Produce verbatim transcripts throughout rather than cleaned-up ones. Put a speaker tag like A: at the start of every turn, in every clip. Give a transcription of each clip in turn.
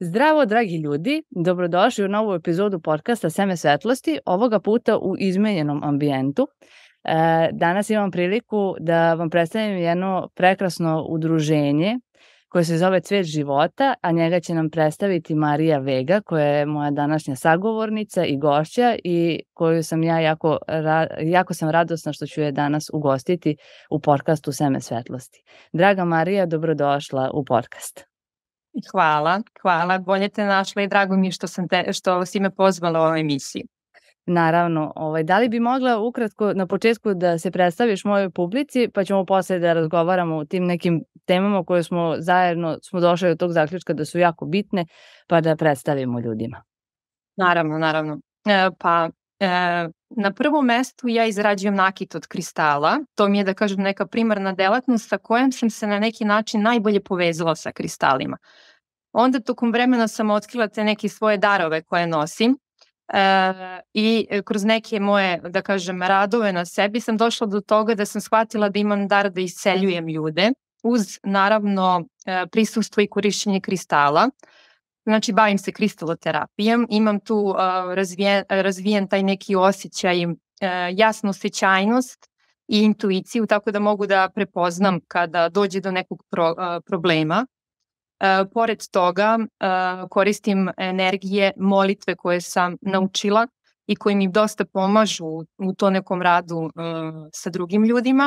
A: Zdravo, dragi ljudi, dobrodošli u novu epizodu podcasta Seme svetlosti, ovoga puta u izmenjenom ambijentu. E, danas imam priliku da vam predstavim jedno prekrasno udruženje koje se zove Cvet života, a njega će nam predstaviti Marija Vega, koja je moja današnja sagovornica i gošća i koju sam ja jako, jako sam radosna što ću je danas ugostiti u podcastu Seme svetlosti. Draga Marija, dobrodošla u podcast.
B: Hvala, hvala. Bolje te našla i drago mi je što, sam te, što si me pozvala u ovoj emisiji.
A: Naravno, ovaj, da li bi mogla ukratko na početku da se predstaviš mojoj publici, pa ćemo posle da razgovaramo o tim nekim temama koje smo zajedno smo došli do tog zaključka da su jako bitne, pa da predstavimo ljudima.
B: Naravno, naravno. E, pa e, na prvom mestu ja izrađujem nakit od kristala. To mi je, da kažem, neka primarna delatnost sa kojom sam se na neki način najbolje povezala sa kristalima. Onda tokom vremena sam otkrila te neke svoje darove koje nosim. E, i kroz neke moje, da kažem, radove na sebi sam došla do toga da sam shvatila da imam dar da isceljujem ljude uz, naravno, prisustvo i korišćenje kristala. Znači, bavim se kristaloterapijom, imam tu uh, razvijen, razvijen taj neki osjećaj, uh, jasnu osjećajnost i intuiciju, tako da mogu da prepoznam kada dođe do nekog pro, uh, problema. Uh, pored toga uh, koristim energije molitve koje sam naučila i koje mi dosta pomažu u, u to nekom radu uh, sa drugim ljudima.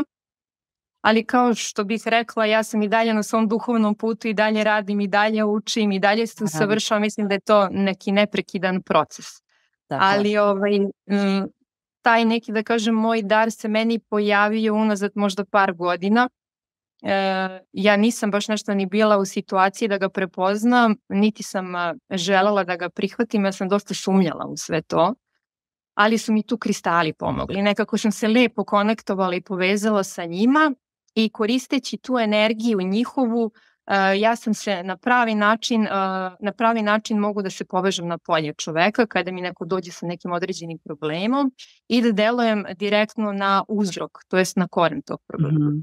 B: Ali kao što bih rekla, ja sam i dalje na svom duhovnom putu i dalje radim i dalje učim i dalje se usavršavam. Mislim da je to neki neprekidan proces. Tako. Ali ovaj, m, taj neki, da kažem, moj dar se meni pojavio unazad možda par godina. E, ja nisam baš nešto ni bila u situaciji da ga prepoznam, niti sam a, želela da ga prihvatim, ja sam dosta sumnjala u sve to. Ali su mi tu kristali pomogli. Nekako sam se lepo konektovala i povezala sa njima i koristeći tu energiju njihovu, uh, ja sam se na pravi način, uh, na pravi način mogu da se povežem na polje čoveka kada mi neko dođe sa nekim određenim problemom i da delujem direktno na uzrok, to jest na koren tog problema. Mm-hmm.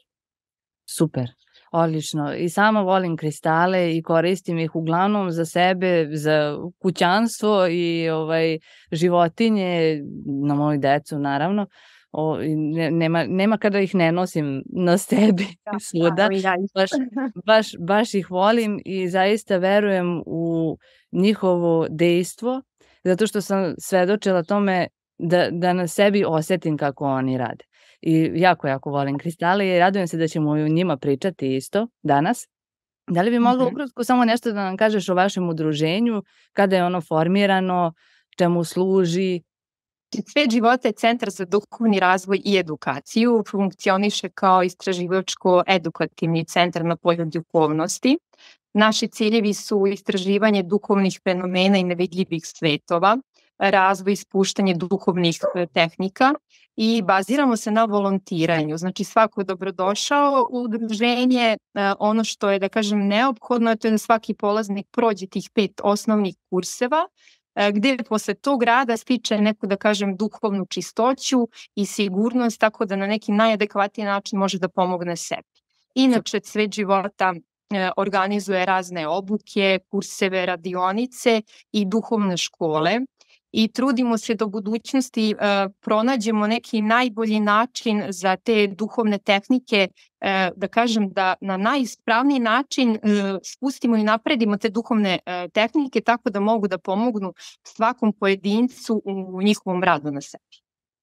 A: Super. Odlično. I sama volim kristale i koristim ih uglavnom za sebe, za kućanstvo i ovaj, životinje, na moju decu naravno. O, nema, nema kada ih ne nosim na sebi da, svuda. Da, baš, baš, baš ih volim i zaista verujem u njihovo dejstvo, zato što sam svedočila tome da, da na sebi osetim kako oni rade. I jako, jako volim kristale i radujem se da ćemo o njima pričati isto danas. Da li bi mogla mm-hmm. ukratko samo nešto da nam kažeš o vašem udruženju, kada je ono formirano, čemu služi?
B: Cvet života je centar za duhovni razvoj i edukaciju, funkcioniše kao istraživačko-edukativni centar na polju duhovnosti. Naši ciljevi su istraživanje duhovnih fenomena i nevidljivih svetova, razvoj i ispuštanje duhovnih tehnika i baziramo se na volontiranju. Znači svako je dobrodošao u udruženje, ono što je, da kažem, neophodno, to je da svaki polaznik prođe tih pet osnovnih kurseva, gde posle tog rada stiče neku, da kažem, duhovnu čistoću i sigurnost, tako da na neki najadekvatniji način može da pomogne sebi. Inače, Cvet života organizuje razne obuke, kurseve, radionice i duhovne škole i trudimo se da u budućnosti uh, pronađemo neki najbolji način za te duhovne tehnike, uh, da kažem da na najispravniji način uh, spustimo i napredimo te duhovne uh, tehnike tako da mogu da pomognu svakom pojedincu u njihovom radu na sebi.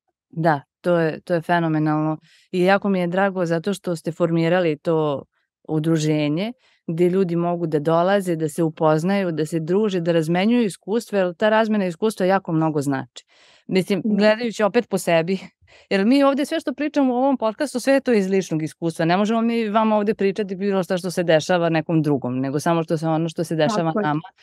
A: Da, to je, to je fenomenalno i jako mi je drago zato što ste formirali to udruženje gde ljudi mogu da dolaze, da se upoznaju, da se druže, da razmenjuju iskustva, jer ta razmena iskustva jako mnogo znači. Mislim, gledajući opet po sebi, jer mi ovde sve što pričamo u ovom podcastu, sve je to iz ličnog iskustva. Ne možemo mi vama ovde pričati bilo šta što se dešava nekom drugom, nego samo što se ono što se dešava Tako nama.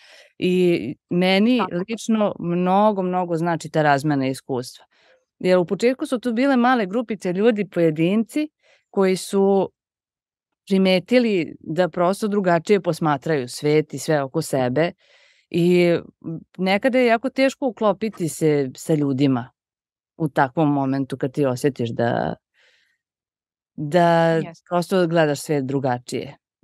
A: I meni Tako. lično mnogo, mnogo znači ta razmena iskustva. Jer u početku su tu bile male grupice ljudi, pojedinci, koji su primetili da prosto drugačije posmatraju svet i sve oko sebe i nekada je jako teško uklopiti se sa ljudima u takvom momentu kad ti osjetiš da, da yes. prosto gledaš svet drugačije.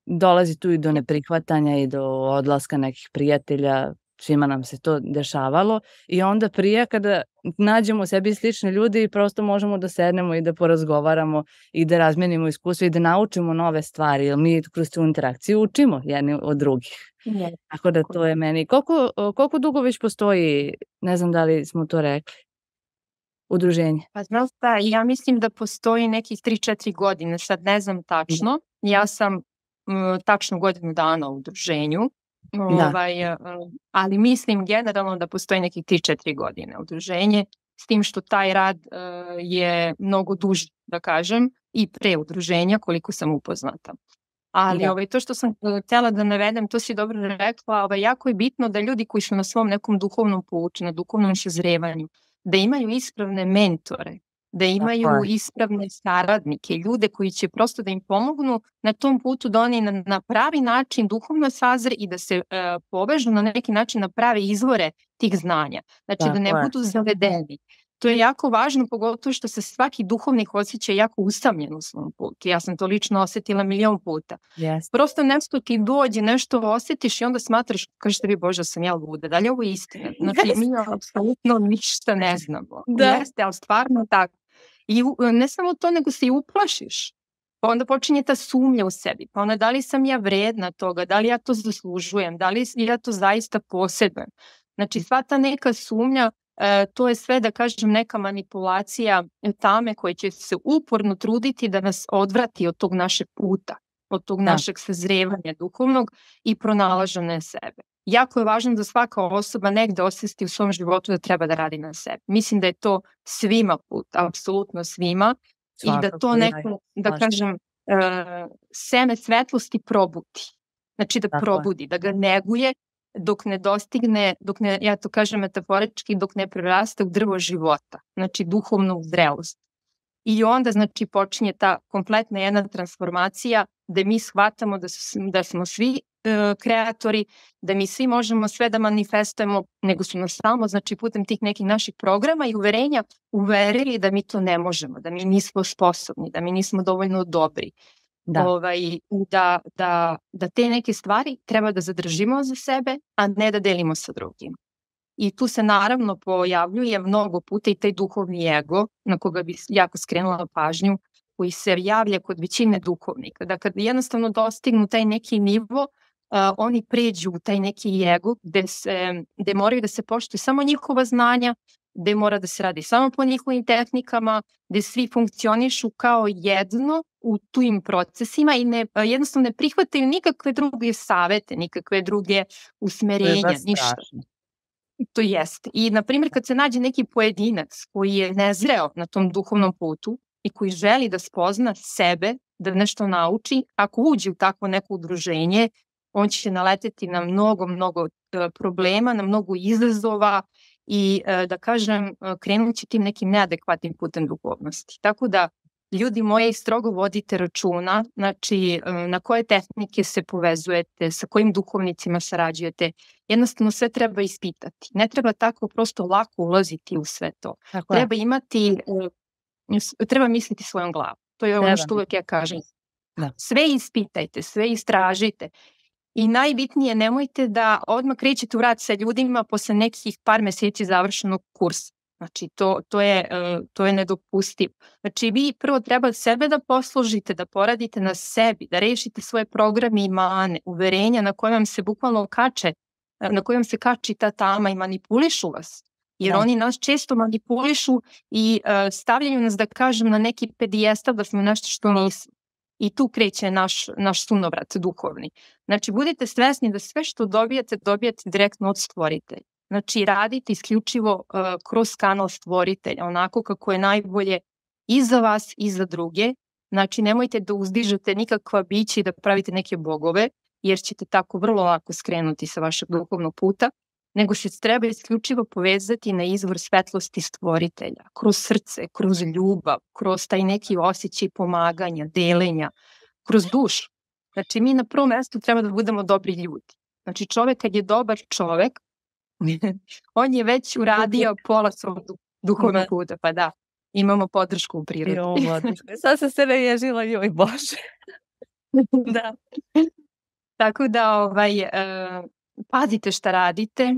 A: dolazi tu i do neprihvatanja i do odlaska nekih prijatelja, svima nam se to dešavalo i onda prije kada nađemo sebi slične ljude i prosto možemo da sednemo i da porazgovaramo i da razmenimo iskustvo i da naučimo nove stvari, jer mi kroz tu interakciju učimo jedni od drugih.
B: Je.
A: Tako da to je meni. Koliko, koliko dugo već postoji, ne znam da li smo to rekli, udruženje?
B: Pa znaš šta, ja mislim da postoji nekih tri četiri godine, sad ne znam tačno. Ja sam m, tačno godinu dana u udruženju,
A: Da.
B: ovaj, m, ali mislim generalno da postoji nekih tri četiri godine udruženje, s tim što taj rad e, je mnogo duži, da kažem, i pre udruženja koliko sam upoznata. Ali
A: Da.
B: ovaj, to što sam e, htjela da navedem, to si dobro rekla, ovaj, jako je bitno da ljudi koji su na svom nekom duhovnom putu, na duhovnom sazrevanju, da imaju ispravne mentore, da imaju
A: je.
B: ispravne saradnike, ljude koji će prosto da im pomognu na tom putu da oni na, na pravi način duhovno sazre i da se e, povežu na neki način na prave izvore tih znanja. Znači da ne
A: Tako je.
B: budu zavedeni. To je jako važno, pogotovo što se svaki duhovnik osjeća jako usamljen u svom putu. Ja sam to lično osjetila milion puta.
A: Yes.
B: Prosto nešto ti dođe, nešto osjetiš i onda smatraš, kažeš tebi, Bože, sam ja luda, da li je ovo istina? Znači,
A: Yes.
B: mi apsolutno ništa ne znamo.
A: Da.
B: Jeste, ali stvarno tako. I u- ne samo to, nego se i uplašiš. Pa onda počinje ta sumnja u sebi. Pa onda da li sam ja vredna toga, da li ja to zaslužujem, da li ja to zaista posjedujem. Znači, sva ta neka sumnja, e, to je sve, da kažem, neka manipulacija tame koje će se uporno truditi da nas odvrati od tog našeg puta, od tog
A: Da.
B: našeg sazrevanja duhovnog i pronalaženja sebe. Jako je važno da svaka osoba negde osjesti u svom životu da treba da radi na sebi. Mislim da je to svima put, apsolutno svima, i da
A: Svakako,
B: to
A: ja
B: neko, da
A: slažem.
B: kažem, e, seme svetlosti probudi. Znači da
A: Tako je.
B: probudi, da ga neguje dok ne dostigne, dok ne, ja to kažem metaforički, dok ne preraste u drvo života, znači duhovnu zrelost. I onda znači počinje ta kompletna jedna transformacija da mi shvatamo da, su, da smo svi e, kreatori, da mi svi možemo sve da manifestujemo, nego su nas samo znači putem tih nekih naših programa i uverenja uverili da mi to ne možemo, da mi nismo sposobni, da mi nismo dovoljno dobri.
A: Da.
B: Ovaj, da, da, da te neke stvari treba da zadržimo za sebe, a ne da delimo sa drugim. I tu se naravno pojavljuje mnogo puta i taj duhovni ego, na koga bi jako skrenula pažnju, koji se javlja kod većine duhovnika. Da kad jednostavno dostignu taj neki nivo, uh, oni pređu u taj neki ego gde, se, gde moraju da se poštuju samo njihova znanja, gde mora da se radi samo po njihovim tehnikama, gde svi funkcionišu kao jedno u tim procesima i ne, jednostavno ne prihvataju nikakve druge savete, nikakve druge
A: To je
B: usmerenja,
A: baš
B: ništa.
A: strašno.
B: To jeste. I, na primjer, kad se nađe neki pojedinac koji je nezreo na tom duhovnom putu i koji želi da spozna sebe, da nešto nauči, ako uđe u takvo neko udruženje, on će naleteti na mnogo, mnogo e, problema, na mnogo izazova i, e, da kažem, e, krenut će tim nekim neadekvatnim putem duhovnosti. Tako da, ljudi moji, strogo vodite računa, znači e, na koje tehnike se povezujete, sa kojim duhovnicima sarađujete. Jednostavno sve treba ispitati. Ne treba tako prosto lako ulaziti u sve to.
A: Tako je.
B: Treba imati, e, s- treba misliti svojom glavom. To je ono
A: Treba
B: što uvek ja kažem.
A: Da.
B: Sve ispitajte, sve istražite. I najbitnije, nemojte da odmah krećete u rad sa ljudima posle nekih par meseci završenog kursa. Znači, to, to, je, e, to je nedopustivo. Znači, vi prvo treba sebe da poslužite, da poradite na sebi, da rešite svoje programe i mane, uverenja na koje vam se bukvalno kače, na koje vam se kači ta tama i manipulišu vas. Jer
A: Da.
B: oni nas često manipulišu i e, stavljaju nas, da kažem, na neki pedijestal da smo nešto što nismo. I tu kreće naš, naš sunovrat duhovni. Znači, budite svesni da sve što dobijate, dobijate direktno od stvoritelja. Znači, radite isključivo uh, kroz kanal stvoritelja, onako kako je najbolje i za vas i za druge. Znači, nemojte da uzdižete nikakva bića i da pravite neke bogove, jer ćete tako vrlo lako skrenuti sa vašeg duhovnog puta, nego se treba isključivo povezati na izvor svetlosti stvoritelja, kroz srce, kroz ljubav, kroz taj neki osjećaj pomaganja, delenja, kroz dušu. Znači, mi na prvom mjestu treba da budemo dobri ljudi. Znači, čovek kad je dobar čovek, on je već uradio pola svog du- duhovnog
A: Da.
B: puta, pa da, imamo podršku u prirodi.
A: Jo, Vladuška, sad sam se naježila, joj Bože. Da.
B: Tako da ovaj, e, pazite šta radite.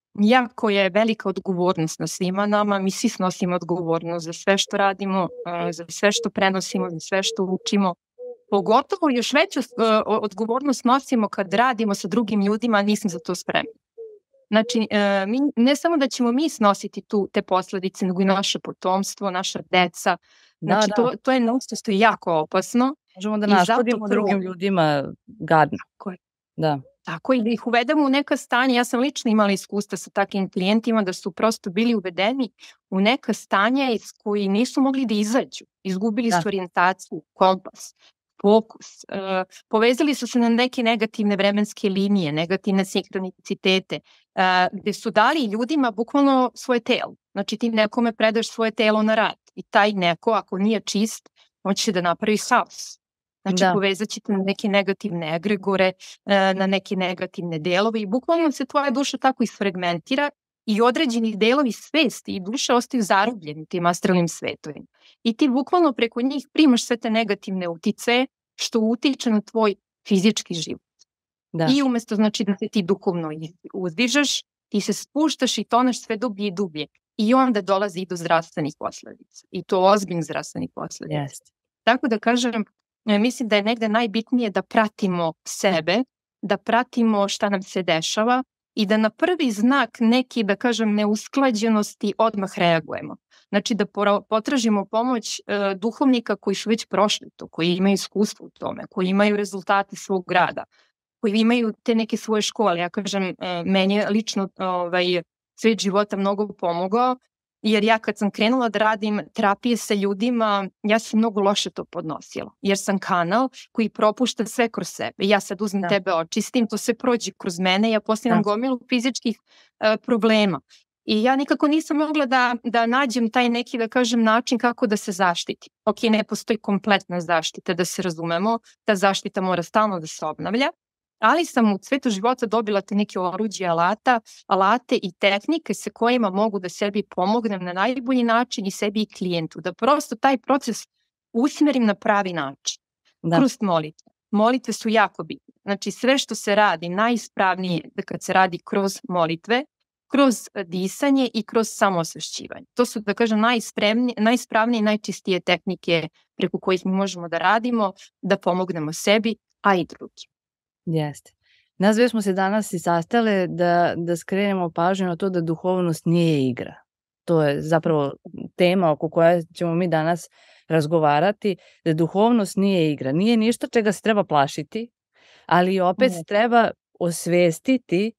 B: Jako je velika odgovornost na svima nama, mi svi snosimo odgovornost za sve što radimo, e, za sve što prenosimo, za sve što učimo. Pogotovo još veću e, odgovornost nosimo kad radimo sa drugim ljudima, a nisam za to spremna. Znači, e, mi, ne samo da ćemo mi snositi tu te posledice, nego i naše potomstvo, naša deca. Znači,
A: Da,
B: to,
A: da.
B: to je nešto što je jako opasno.
A: Možemo da
B: I zato
A: naškodimo
B: prvo-
A: drugim ljudima gadno.
B: Tako je.
A: Da.
B: Tako i da ih uvedemo u neka stanja. Ja sam lično imala iskustva sa takvim klijentima da su prosto bili uvedeni u neka stanja iz koji nisu mogli da izađu. Izgubili
A: Da.
B: su orijentaciju, kompas, fokus. E, povezali su se na neke negativne vremenske linije, negativne sinhronicitete, e, gde su dali ljudima bukvalno svoje telo. Znači ti nekome predaš svoje telo na rad i taj neko, ako nije čist, on će da napravi haos. Znači,
A: Da.
B: povezat ćete na neke negativne egregore, e, na neke negativne delove i bukvalno se tvoja duša tako isfragmentira i određeni delovi svesti i duše ostaju zarobljeni tim astralnim svetovima. I ti bukvalno preko njih primaš sve te negativne uticaje što utiče na tvoj fizički život.
A: Da.
B: I umesto znači da se ti duhovno uzdižeš, ti se spuštaš i toneš sve dublje i dublje. I onda dolazi i do zdravstvenih posledica. I to ozbiljnih zdravstvenih posledica.
A: Jeste.
B: Tako da kažem, e, mislim da je negde najbitnije da pratimo sebe, da pratimo šta nam se dešava i da na prvi znak neki, da kažem, neusklađenosti odmah reagujemo. Znači da pora- potražimo pomoć e, duhovnika koji su već prošli to, koji imaju iskustvo u tome, koji imaju rezultate svog rada, koji imaju te neke svoje škole. Ja kažem, e, meni je lično ovaj, svet života mnogo pomogao, jer ja kad sam krenula da radim terapije sa ljudima, ja sam mnogo loše to podnosila, jer sam kanal koji propušta sve kroz sebe. Ja sad uzmem
A: Da.
B: tebe, očistim, to sve prođe kroz mene, ja postavljam
A: Da.
B: gomilu fizičkih e, problema. I ja nikako nisam mogla da, da nađem taj neki, da kažem, način kako da se zaštiti. Ok, ne postoji kompletna zaštita, da se razumemo, ta zaštita mora stalno da se obnavlja, ali sam u svetu života dobila te neke oruđe, alata, alate i tehnike sa kojima mogu da sebi pomognem na najbolji način i sebi i klijentu, da prosto taj proces usmerim na pravi način.
A: Da.
B: Kroz molitve. Molitve su jako bitne. Znači sve što se radi najispravnije da kad se radi kroz molitve, kroz disanje i kroz samoosvešćivanje. To su, da kažem, najispravnije, najispravnije i najčistije tehnike preko kojih mi možemo da radimo, da pomognemo sebi, a i drugim.
A: Jeste. Nas dve smo se danas i sastale da, da skrenemo pažnju na to da duhovnost nije igra. To je zapravo tema oko koja ćemo mi danas razgovarati, da duhovnost nije igra. Nije ništa čega se treba plašiti, ali opet
B: Ne.
A: treba osvestiti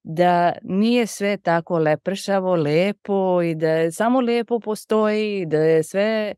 A: da nije sve tako lepršavo, lepo i da je samo lepo postoji, da je sve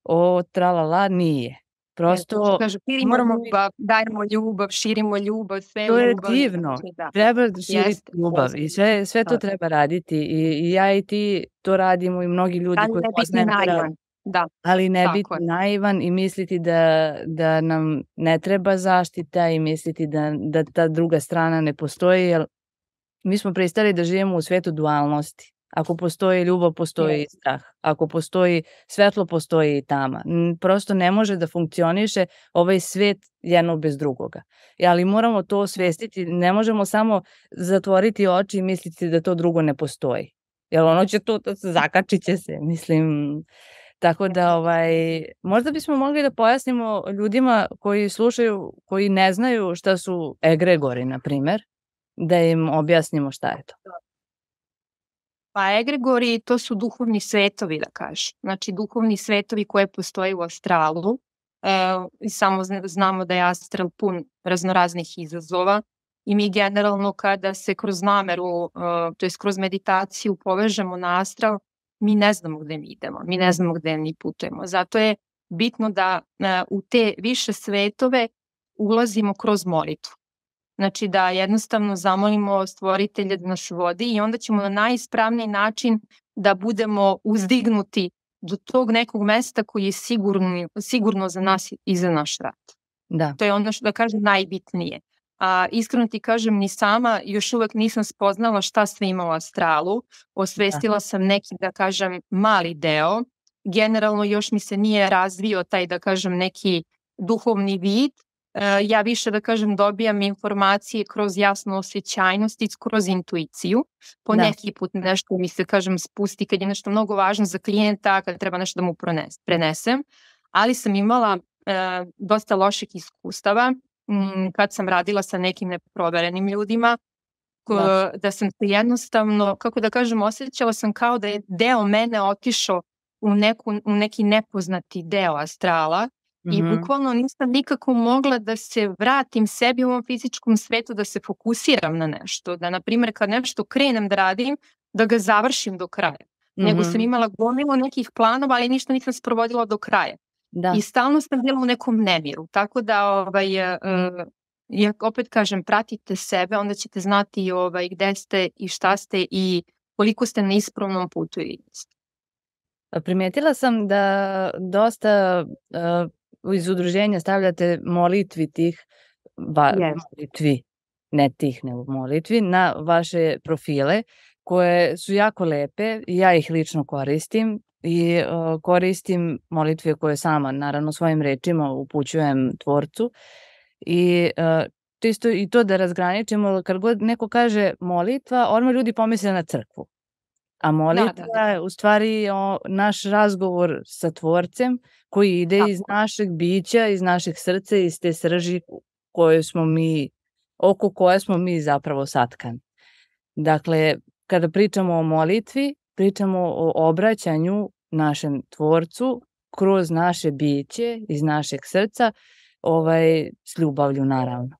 A: o tralala, nije. Prosto
B: Kaže, širimo
A: moramo
B: ljubav, dajemo ljubav, širimo ljubav, sve
A: to je
B: ljubav.
A: divno.
B: Znači, da.
A: Treba širiti
B: Jeste,
A: ljubav i sve, sve to
B: Tako.
A: treba raditi i, i ja i ti to radimo i mnogi ljudi
B: Ali
A: koji
B: ne biti
A: poznajem to rade.
B: naivan. Da,
A: Ali ne
B: Tako
A: biti
B: je.
A: naivan i misliti da, da nam ne treba zaštita i misliti da, da ta druga strana ne postoji, jer mi smo pristali da živimo u svetu dualnosti. Ako postoji ljubav, postoji i
B: Jeste.
A: strah. Ako postoji svetlo, postoji i tama. N- Prosto ne može da funkcioniše ovaj svet jedno bez drugoga. I, ali moramo to osvestiti. Ne možemo samo zatvoriti oči i misliti da to drugo ne postoji. Jer ono će to, to zakačit će se, mislim. Tako da, ovaj, možda bismo mogli da pojasnimo ljudima koji slušaju, koji ne znaju šta su egregori, na primer, da im objasnimo šta je to.
B: Pa egregori, to su duhovni svetovi, da kažem. Znači, duhovni svetovi koje postoje u astralu. E, i samo zna- znamo da je astral pun raznoraznih izazova i mi generalno kada se kroz nameru, e, to jest kroz meditaciju povežemo na astral, mi ne znamo gde mi idemo, mi ne znamo gde mi putujemo. Zato je bitno da e, u te više svetove ulazimo kroz molitvu. Znači da jednostavno zamolimo stvoritelja da nas vodi i onda ćemo na najispravniji način da budemo uzdignuti do tog nekog mesta koji je sigurno, sigurno za nas i za naš rad.
A: Da,
B: To je ono što da kažem najbitnije. A iskreno ti kažem, ni sama još uvek nisam spoznala šta sve ima u astralu. Osvestila sam neki, da kažem, mali deo. Generalno još mi se nije razvio taj, da kažem, neki duhovni vid, ja više da kažem dobijam informacije kroz jasnu osjećajnost i kroz intuiciju. Po
A: Da.
B: neki put nešto mi se, kažem, spusti kad je nešto mnogo važno za klijenta, kad treba nešto da mu prenesem, ali sam imala e, dosta loših iskustava m, kad sam radila sa nekim neproverenim ljudima, da. da sam se jednostavno, kako da kažem, osjećala sam kao da je deo mene otišao u, neku, u neki nepoznati deo astrala. I
A: Mhm.
B: bukvalno nisam nikako mogla da se vratim sebi u ovom fizičkom svetu, da se fokusiram na nešto. Da, na primjer, kad nešto krenem da radim, da ga završim do kraja. Nego sam
A: Mhm.
B: imala gomilu nekih planova, ali ništa nisam sprovodila do kraja.
A: Da.
B: I stalno sam bila u nekom nemiru. Tako da, ovaj, e, ja opet kažem, pratite sebe, onda ćete znati ovaj, gde ste i šta ste i koliko ste na ispravnom putu i ste.
A: Primetila sam da dosta uh, iz udruženja stavljate molitvi tih, va,
B: Yes.
A: molitvi, ne tih, nego molitvi, na vaše profile, koje su jako lepe i ja ih lično koristim i uh, koristim molitve koje sama, naravno, svojim rečima upućujem tvorcu i uh, čisto i to da razgraničimo, kad god neko kaže molitva, odmah ljudi pomisle na crkvu. A molitva
B: Da, da, da.
A: je u stvari o, naš razgovor sa tvorcem koji ide
B: Tako.
A: iz našeg bića, iz našeg srca, iz te srži koje smo mi, oko koje smo mi zapravo satkani. Dakle, kada pričamo o molitvi, pričamo o obraćanju našem tvorcu kroz naše biće, iz našeg srca, ovaj, s ljubavlju naravno.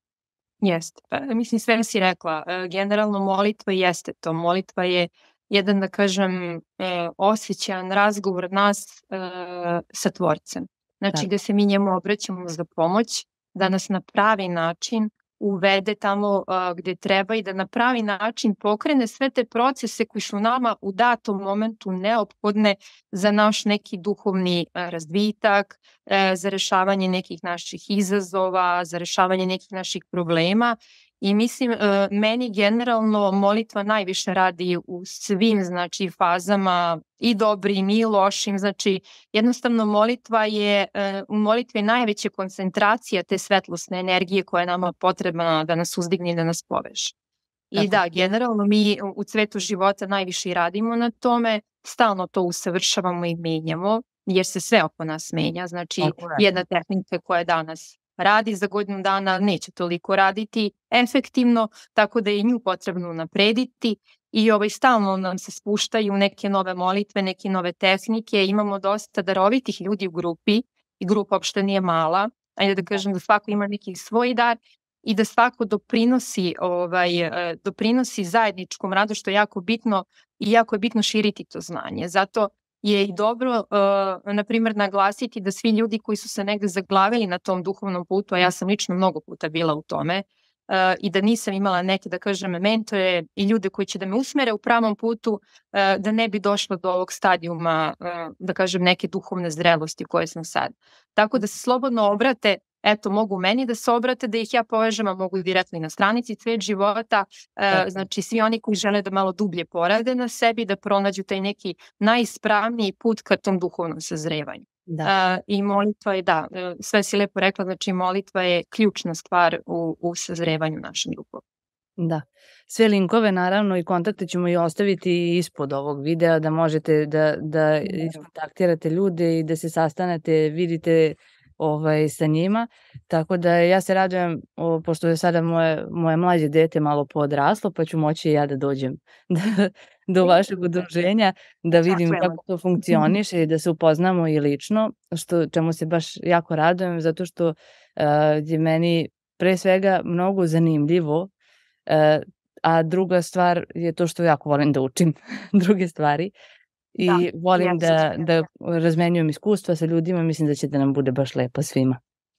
B: Jeste. Pa, mislim, sve si rekla. E, generalno molitva jeste to. Molitva je jedan, da kažem, e, osjećajan razgovor nas e, sa tvorcem. Znači,
A: Tako.
B: gde se mi njemu obraćamo za pomoć, da nas na pravi način uvede tamo a, gde treba i da na pravi način pokrene sve te procese koji su nama u datom momentu neophodne za naš neki duhovni a, razvitak, a, za rešavanje nekih naših izazova, za rešavanje nekih naših problema. I mislim, a, meni generalno molitva najviše radi u svim, znači, fazama i dobrim i lošim. Znači, jednostavno molitva je, u molitvi je najveća koncentracija te svetlosne energije koja je nama potrebna da nas uzdigne i da nas poveže. I da, generalno mi u cvetu života najviše i radimo na tome, stalno to usavršavamo i menjamo, jer se sve oko nas menja. Znači, jedna tehnika koja danas radi, za godinu dana neće toliko raditi efektivno, tako da je nju potrebno naprediti i ovaj, stalno nam se spuštaju neke nove molitve, neke nove tehnike. Imamo dosta darovitih ljudi u grupi i grupa uopšte nije mala. Ajde da kažem da svako ima neki svoj dar i da svako doprinosi, ovaj, doprinosi zajedničkom radu, što je jako bitno i jako je bitno širiti to znanje. Zato je i dobro, uh, na primjer, naglasiti da svi ljudi koji su se negde zaglavili na tom duhovnom putu, a ja sam lično mnogo puta bila u tome, uh, i da nisam imala neke, da kažem, mentore i ljude koji će da me usmere u pravom putu, uh, da ne bi došlo do ovog stadijuma, uh, da kažem, neke duhovne zrelosti koje sam sad. Tako da se slobodno obrate, eto, mogu meni da se obrate, da ih ja povežem, a mogu direktno i na stranici Cvet života. E, znači, svi oni koji žele da malo dublje porade na sebi, da pronađu taj neki najispravniji put ka tom duhovnom sazrevanju. Da. E, I molitva je, da, sve si lepo rekla, znači molitva je ključna stvar u, u sazrevanju našem duhu.
A: Da. Sve linkove, naravno, i kontakte ćemo i ostaviti ispod ovog videa, da možete da, da iskontaktirate ljude i da se sastanete, vidite ovaj, sa njima, tako da ja se radujem, o, pošto je sada moje, moje mlađe dete malo podraslo, pa ću moći i ja da dođem da, do vašeg udruženja, da vidim kako to funkcioniše i da se upoznamo i lično, što, čemu se baš jako radujem, zato što uh, je meni pre svega mnogo zanimljivo, uh, a druga stvar je to što jako volim da učim druge stvari. I da, volim da, da razmenjujem iskustva sa ljudima, mislim da će da nam bude baš lepo svima.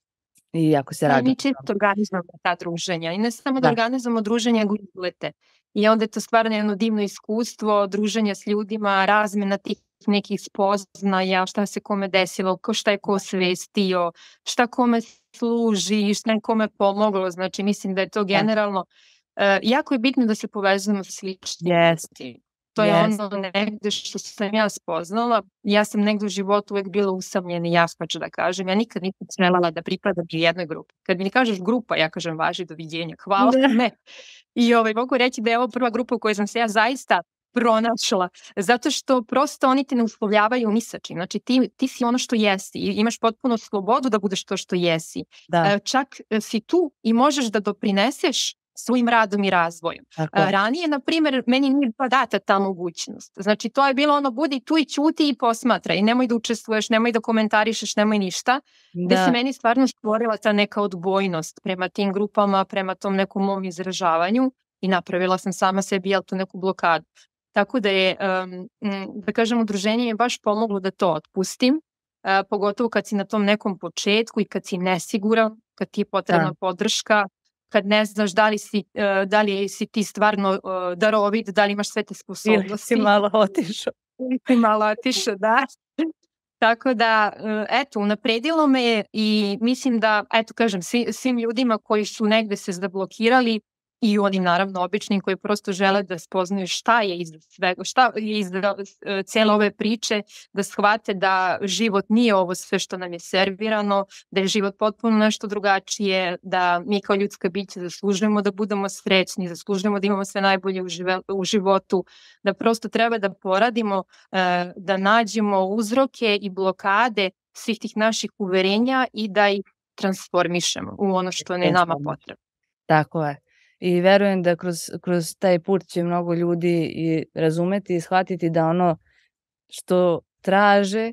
A: I jako se radim.
B: Mi čisto organizujemo ta druženja. I ne samo da, da organizujemo druženja, googlete. I onda je to stvarno jedno divno iskustvo, druženja s ljudima, razmena tih nekih spoznaja, šta se kome desilo, šta je ko svestio, šta kome služi, šta je kome pomoglo. Znači, mislim da je to generalno... Uh, jako je bitno da se povezujemo s sličnim.
A: Yes.
B: To je
A: Yes.
B: ono negde što sam ja spoznala. Ja sam negde u životu uvek bila usamljena i jaspač, da kažem. Ja nikad nisam želela da pripadam ni jednoj grupi. Kad mi kažeš grupa, ja kažem važi, doviđenja, hvala,
A: Da.
B: ne. I ovaj, mogu reći da je ovo prva grupa u kojoj sam se ja zaista pronašla, zato što prosto oni te ne uslovljavaju ni sa čim. Znači ti, ti si ono što jesi i imaš potpuno slobodu da budeš to što jesi.
A: Da.
B: E, čak e, si tu i možeš da doprineseš svojim radom i razvojem.
A: Tako je.
B: E, ranije, na primjer, meni nije pa data ta mogućnost. Znači to je bilo ono, budi tu i ćuti i posmatraj, nemoj da učestvuješ, nemoj da komentarišeš, nemoj ništa. Gde se
A: Da.
B: meni stvarno stvorila ta neka odbojnost prema tim grupama, prema tom nekom mom izražavanju i napravila sam sama sebi, jel, tu neku blokadu. Tako da je, um, da kažem, udruženje je baš pomoglo da to otpustim, uh, pogotovo kad si na tom nekom početku i kad si nesiguran, kad ti je potrebna
A: Da.
B: podrška, kad ne znaš da li si, uh, da li si ti stvarno uh, darovit, da li imaš sve te
A: Ili
B: sposobnosti.
A: si malo otišao.
B: Ili si malo otišao, da. Tako da, uh, eto, unapredilo me je i mislim da, eto, kažem, svi, svim ljudima koji su negde se zablokirali i onim naravno običnim koji prosto žele da spoznaju šta je iza svega, šta je iza e, cijele ove priče, da shvate da život nije ovo sve što nam je servirano, da je život potpuno nešto drugačije, da mi kao ljudska bića zaslužujemo da budemo srećni, zaslužujemo da imamo sve najbolje u, žive, u životu, da prosto treba da poradimo, e, da nađemo uzroke i blokade svih tih naših uverenja i da ih transformišemo u ono što je nama potrebno.
A: Tako je. I verujem da kroz, kroz taj put će mnogo ljudi i razumeti i shvatiti da ono što traže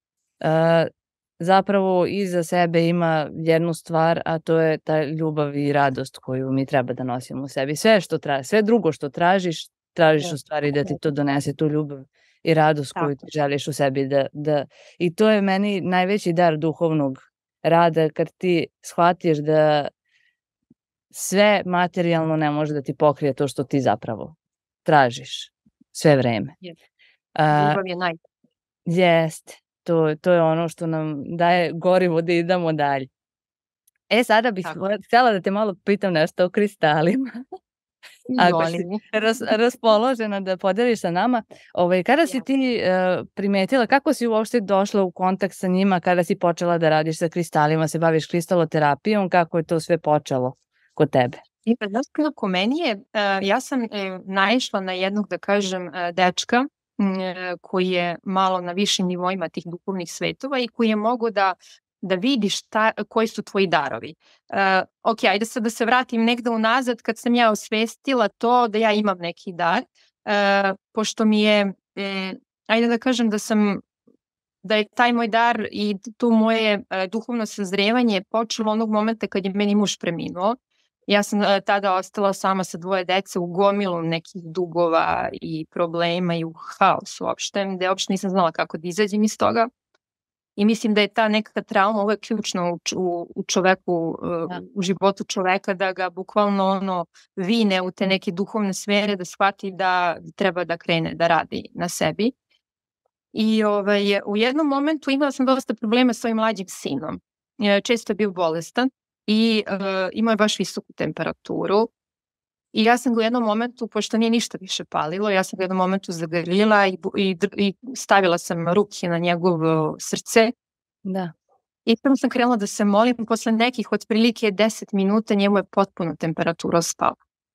A: uh, zapravo iza sebe ima jednu stvar, a to je ta ljubav i radost koju mi treba da nosimo u sebi. Sve što traži, sve drugo što tražiš, tražiš u stvari da ti to donese tu ljubav i radost koju ti želiš u sebi. Da, da... I to je meni najveći dar duhovnog rada, kad ti shvatiš da sve materijalno ne može da ti pokrije to što ti zapravo tražiš sve vreme.
B: Ljubav je naj...
A: Jeste. To, to je ono što nam daje gorivo da idemo dalje. E, sada bih htjela da te malo pitam nešto o kristalima. Ako si ras, raspoložena da podeliš sa nama, ovaj, kada si ti uh, primetila, kako si uopšte došla u kontakt sa njima, kada si počela da radiš sa kristalima, se baviš kristaloterapijom, kako je to sve počelo kod tebe?
B: I da, znaš kako meni je, uh, ja sam uh, naišla na jednog, da kažem, uh, dečka uh, koji je malo na višim nivoima tih duhovnih svetova i koji je mogao da da vidiš šta, koji su tvoji darovi. Uh, ok, ajde sad da se vratim negde unazad kad sam ja osvestila to da ja imam neki dar, uh, pošto mi je, um, ajde da kažem da sam, da je taj moj dar i tu moje uh, duhovno sazrevanje počelo onog momenta kad je meni muž preminuo. Ja sam uh, tada ostala sama sa dvoje dece u gomilu nekih dugova i problema i u haosu uopšte, gde uopšte nisam znala kako da izađem iz toga. I mislim da je ta neka trauma uvek ključna u, u, u čoveku, da. u životu čoveka, da ga bukvalno ono vine u te neke duhovne sfere, da shvati da treba da krene da radi na sebi. I ovaj, u jednom momentu imala sam dosta problema s svojim mlađim sinom. Često je bio bolestan i uh, imao je baš visoku temperaturu. I ja sam ga u jednom momentu, pošto nije ništa više palilo, ja sam ga u jednom momentu zagrljila i, i, i stavila sam ruke na njegovo srce.
A: Da.
B: I tamo sam krenula da se molim, posle nekih otprilike deset minuta njemu je potpuno temperatura spala.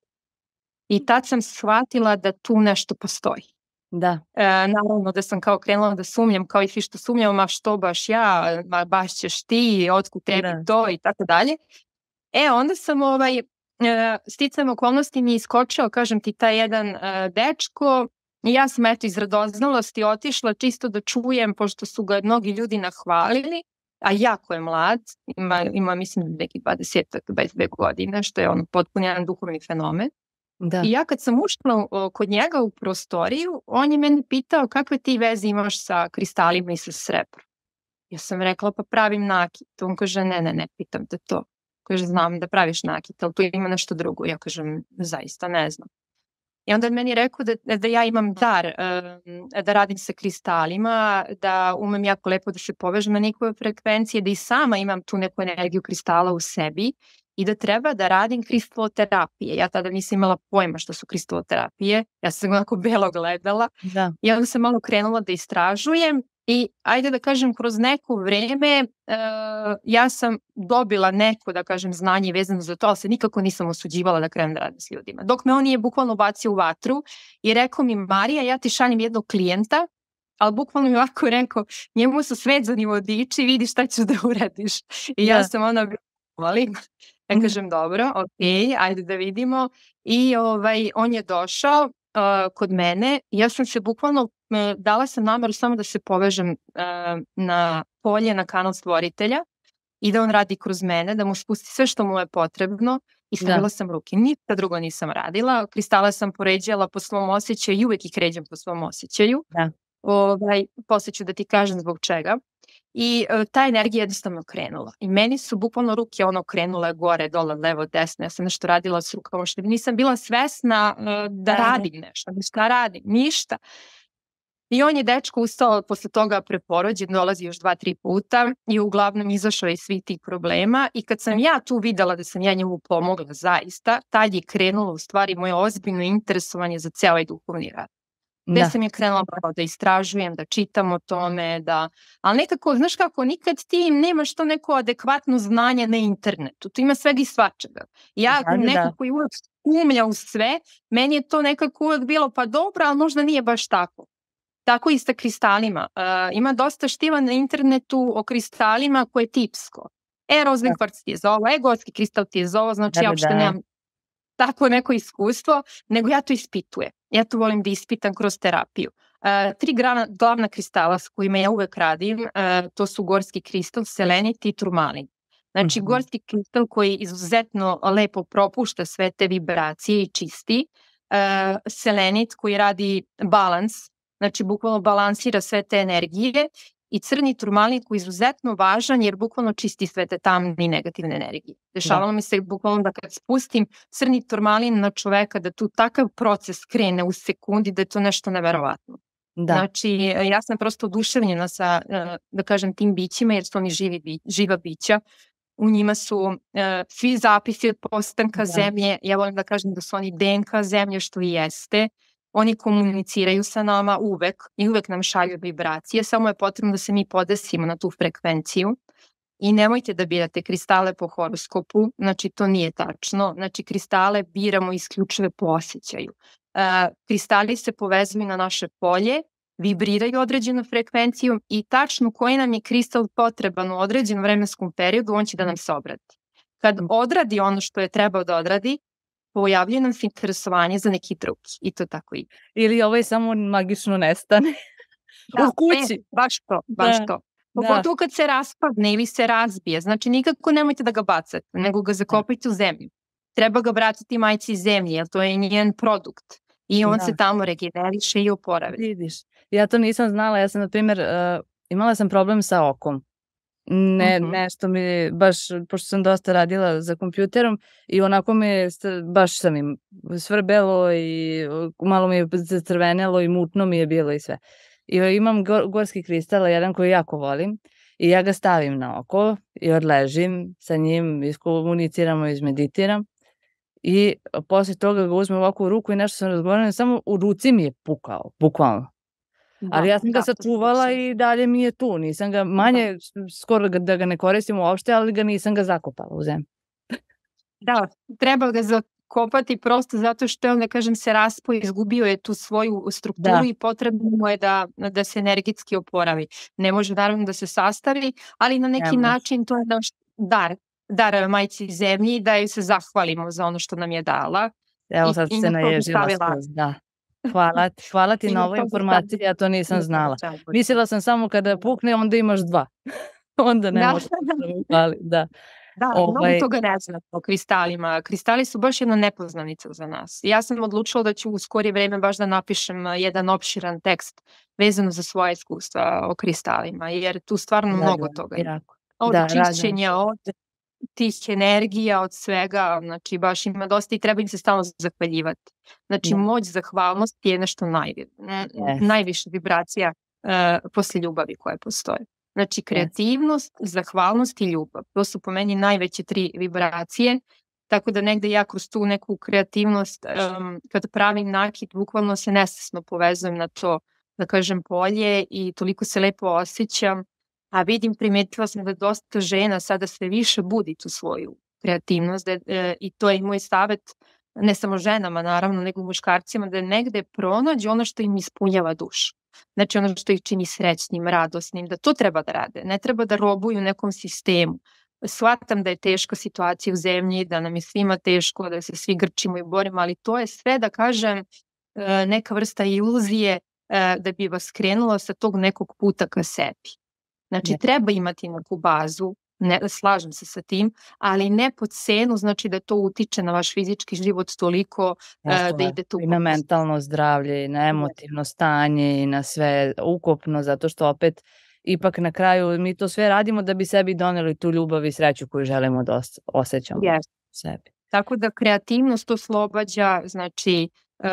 B: I tad sam shvatila da tu nešto postoji.
A: Da.
B: E, naravno da sam kao krenula da sumnjam, kao i svi što sumnjam, ma što baš ja, ma baš ćeš ti, otkud tebi da. To i tako dalje. E, onda sam ovaj... sticam okolnosti mi iskočio, kažem ti, taj jedan uh, dečko i ja sam eto iz radoznalosti otišla čisto da čujem, pošto su ga mnogi ljudi nahvalili, a jako je mlad, ima, ima mislim neki dvadeset do dvadeset dve godine, što je on potpuno jedan duhovni fenomen. Da. I ja kad sam ušla uh, kod njega u prostoriju, on je mene pitao kakve ti veze imaš sa kristalima i sa srebrom. Ja sam rekla pa pravim nakit. On kaže ne, ne, ne, pitam te to. Kaže, znam da praviš nakit, ali tu ima nešto drugo. Ja kažem, zaista ne znam. I onda meni rekao da, da ja imam dar, da radim sa kristalima, da umem jako lepo da se povežem na nekoj frekvencije, da i sama imam tu neku energiju kristala u sebi i da treba da radim kristaloterapije. Ja tada nisam imala pojma što su kristaloterapije, ja sam onako belo gledala
A: Da.
B: i onda sam malo krenula da istražujem i ajde da kažem kroz neko vreme uh, ja sam dobila neko da kažem znanje vezano za to, ali se nikako nisam osuđivala da krenem da radim s ljudima. Dok me on je bukvalno bacio u vatru i rekao mi, Marija, ja ti šaljem jednog klijenta, ali bukvalno mi ovako rekao, njemu su svezani vodiči, vidi šta ćeš da uradiš. I ja
A: Da.
B: sam ona volim, ja kažem dobro, ok, ajde da vidimo. I ovaj, on je došao uh, kod mene i ja sam se bukvalno, uh, dala sam nameru samo da se povežem uh, na polje, na kanal stvoritelja i da on radi kroz mene, da mu spusti sve što mu je potrebno i stavila
A: Da.
B: sam ruke. Ništa drugo nisam radila, kristale sam poređala po svom osjećaju i uvek ih ređam po svom osjećaju.
A: Da.
B: Ovaj, posle ću da ti kažem zbog čega. I uh, ta energija jednostavno krenula. I meni su bukvalno ruke ono krenule gore, dole, levo, desno. Ja sam nešto radila s rukama što nisam bila svesna uh, da
A: Da.
B: radim nešto. Šta radim? Ništa. I on je dečko ustao posle toga preporođen, dolazi još dva, tri puta i uglavnom izašao je iz svih tih problema. I kad sam ja tu videla da sam ja njemu pomogla zaista, tad je krenulo u stvari moje ozbiljno interesovanje za ceo ovaj duhovni rad. Gde
A: Da.
B: sam je krenula malo da istražujem, da čitam o tome, da... Ali nekako, znaš kako, nikad ti nemaš to neko adekvatno znanje na internetu. Tu ima svega i svačega. Ja
A: Da, da,
B: neko
A: da.
B: koji uvek sumlja u sve, meni je to nekako uvek bilo pa dobro, ali možda nije baš tako. Tako i sa kristalima. Uh, ima dosta štiva na internetu o kristalima koje je tipsko. E, rozni
A: Da.
B: kvarc ti je za ovo, e, gorski kristal ti je za ovo, znači
A: Da,
B: ja
A: da,
B: uopšte
A: da.
B: nemam tako neko iskustvo, nego ja to ispitujem. Ja to volim da ispitam kroz terapiju. Uh, tri glavna, glavna kristala s kojima ja uvek radim, uh, to su gorski kristal, selenit i turmalin. Znači,
A: Mhm.
B: gorski kristal koji izuzetno lepo propušta sve te vibracije i čisti. Uh, selenit koji radi balans, znači bukvalno balansira sve te energije. I crni turmalin koji je izuzetno važan jer bukvalno čisti sve te tamne i negativne energije. Dešavalo
A: Da.
B: mi se bukvalno da kad spustim crni turmalin na čoveka, da tu takav proces krene u sekundi, da je to nešto neverovatno.
A: Da.
B: Znači, ja sam prosto oduševljena sa, eh, da kažem, tim bićima, jer su oni živi, bi- živa bića. U njima su eh, svi zapisi od postanka
A: Da.
B: zemlje. Ja volim da kažem da su oni D N K zemlje, što i jeste. Oni komuniciraju sa nama uvek i uvek nam šalju vibracije, samo je potrebno da se mi podesimo na tu frekvenciju. I nemojte da birate kristale po horoskopu, znači to nije tačno. Znači kristale biramo isključive po osjećaju. E, kristali se povezuju na naše polje, vibriraju određenu frekvenciju i tačno koji nam je kristal potreban u određenom vremenskom periodu, on će da nam se obrati. Kad odradi ono što je trebao da odradi, pojavljuje nam se interesovanje za neki drugi. I to tako ide.
A: Ili ovaj samo magično nestane
B: Da,
A: u kući.
B: E, baš to, baš
A: Da.
B: to.
A: Da.
B: Pogotovo kad se raspadne ili se razbije. Znači nikako nemojte da ga bacate, nego ga zakopajte u zemlju. Treba ga vratiti majci zemlji, jer to je njen produkt. I on
A: Da.
B: se tamo regeneriše i oporavi.
A: Vidiš. Ja to nisam znala. Ja sam, na primjer, uh, imala sam problem sa okom. Ne,
B: Mhm.
A: nešto mi baš, pošto sam dosta radila za kompjuterom i onako mi je, st- baš sam im svrbelo i uh, malo mi je zacrvenelo i mutno mi je bilo i sve. I uh, imam go- gorski kristal, jedan koji jako volim i ja ga stavim na oko i odležim sa njim, iskomuniciramo, izmeditiram i uh, posle toga ga uzmem ovako u ruku i nešto sam razgovorila, samo u ruci mi je pukao, bukvalno. Ali ja sam ga
B: da, to se
A: sačuvala
B: desi.
A: i dalje mi je tu. Nisam ga manje, s- skoro ga, da ga ne koristim uopšte, ali ga nisam ga zakopala u zemlju.
B: Da, treba ga zakopati prosto zato što je on, da kažem, se raspao, izgubio je tu svoju strukturu
A: Da.
B: i potrebno mu je da, da se energetski oporavi. Ne može naravno da se sastavi, ali na neki
A: Ne može.
B: način to je naš dar, dar majci zemlji, da joj se zahvalimo za ono što nam je dala.
A: Evo
B: I-
A: sad
B: i
A: se
B: na to bi
A: naježila
B: stavila.
A: skroz, da. Hvala, ti- hvala ti
B: I
A: na
B: na
A: ovoj
B: to bi
A: informaciji,
B: stavila.
A: ja to nisam
B: Nije
A: znala.
B: to čemu.
A: Mislila sam samo kada pukne, onda imaš dva. Onda ne
B: Da.
A: može da mi fali, da.
B: Da, mnogo
A: Ovaj,
B: toga ne znam o kristalima. Kristali su baš jedna nepoznanica za nas. Ja sam odlučila da ću u skorije vreme baš da napišem a, jedan opširan tekst vezano za svoje iskustva o kristalima, jer tu stvarno
A: da,
B: mnogo
A: da,
B: toga ima.
A: jako.
B: Od
A: Da, radim.
B: čišćenja, od tih energija, od svega, znači baš ima dosta i treba im se stalno zahvaljivati. Znači
A: Da.
B: moć zahvalnosti je nešto naj,
A: Yes.
B: najviše vibracija uh, posle ljubavi koja postoje. Znači kreativnost, zahvalnost i ljubav. To su po meni najveće tri vibracije. Tako da negde ja kroz tu neku kreativnost, um, kada pravim nakit, bukvalno se nesvesno povezujem na to, da kažem, polje i toliko se lepo osjećam. A vidim, primetila sam da dosta žena sada sve više budi tu svoju kreativnost da, e, i to je i moj savjet, ne samo ženama naravno, nego muškarcima, da negde pronađu ono što im ispunjava dušu. Znači ono što ih čini srećnim, radosnim, da to treba da rade. Ne treba da robuju nekom sistemu. Shvatam da je teška situacija u zemlji, da nam je svima teško, da se svi grčimo i borimo, ali to je sve, da kažem, neka vrsta iluzije da bi vas krenulo sa tog nekog puta ka sebi. Znači, ne. Treba imati neku bazu, ne, slažem se sa tim, ali ne po cenu, znači da to utiče na vaš fizički život toliko
A: Jasno,
B: da idete u
A: i na mentalno zdravlje, i na emotivno stanje, i na sve ukupno, zato što opet ipak na kraju mi to sve radimo da bi sebi doneli tu ljubav i sreću koju želimo da osjećamo
B: yes.
A: sebi.
B: Tako da kreativnost oslobađa, znači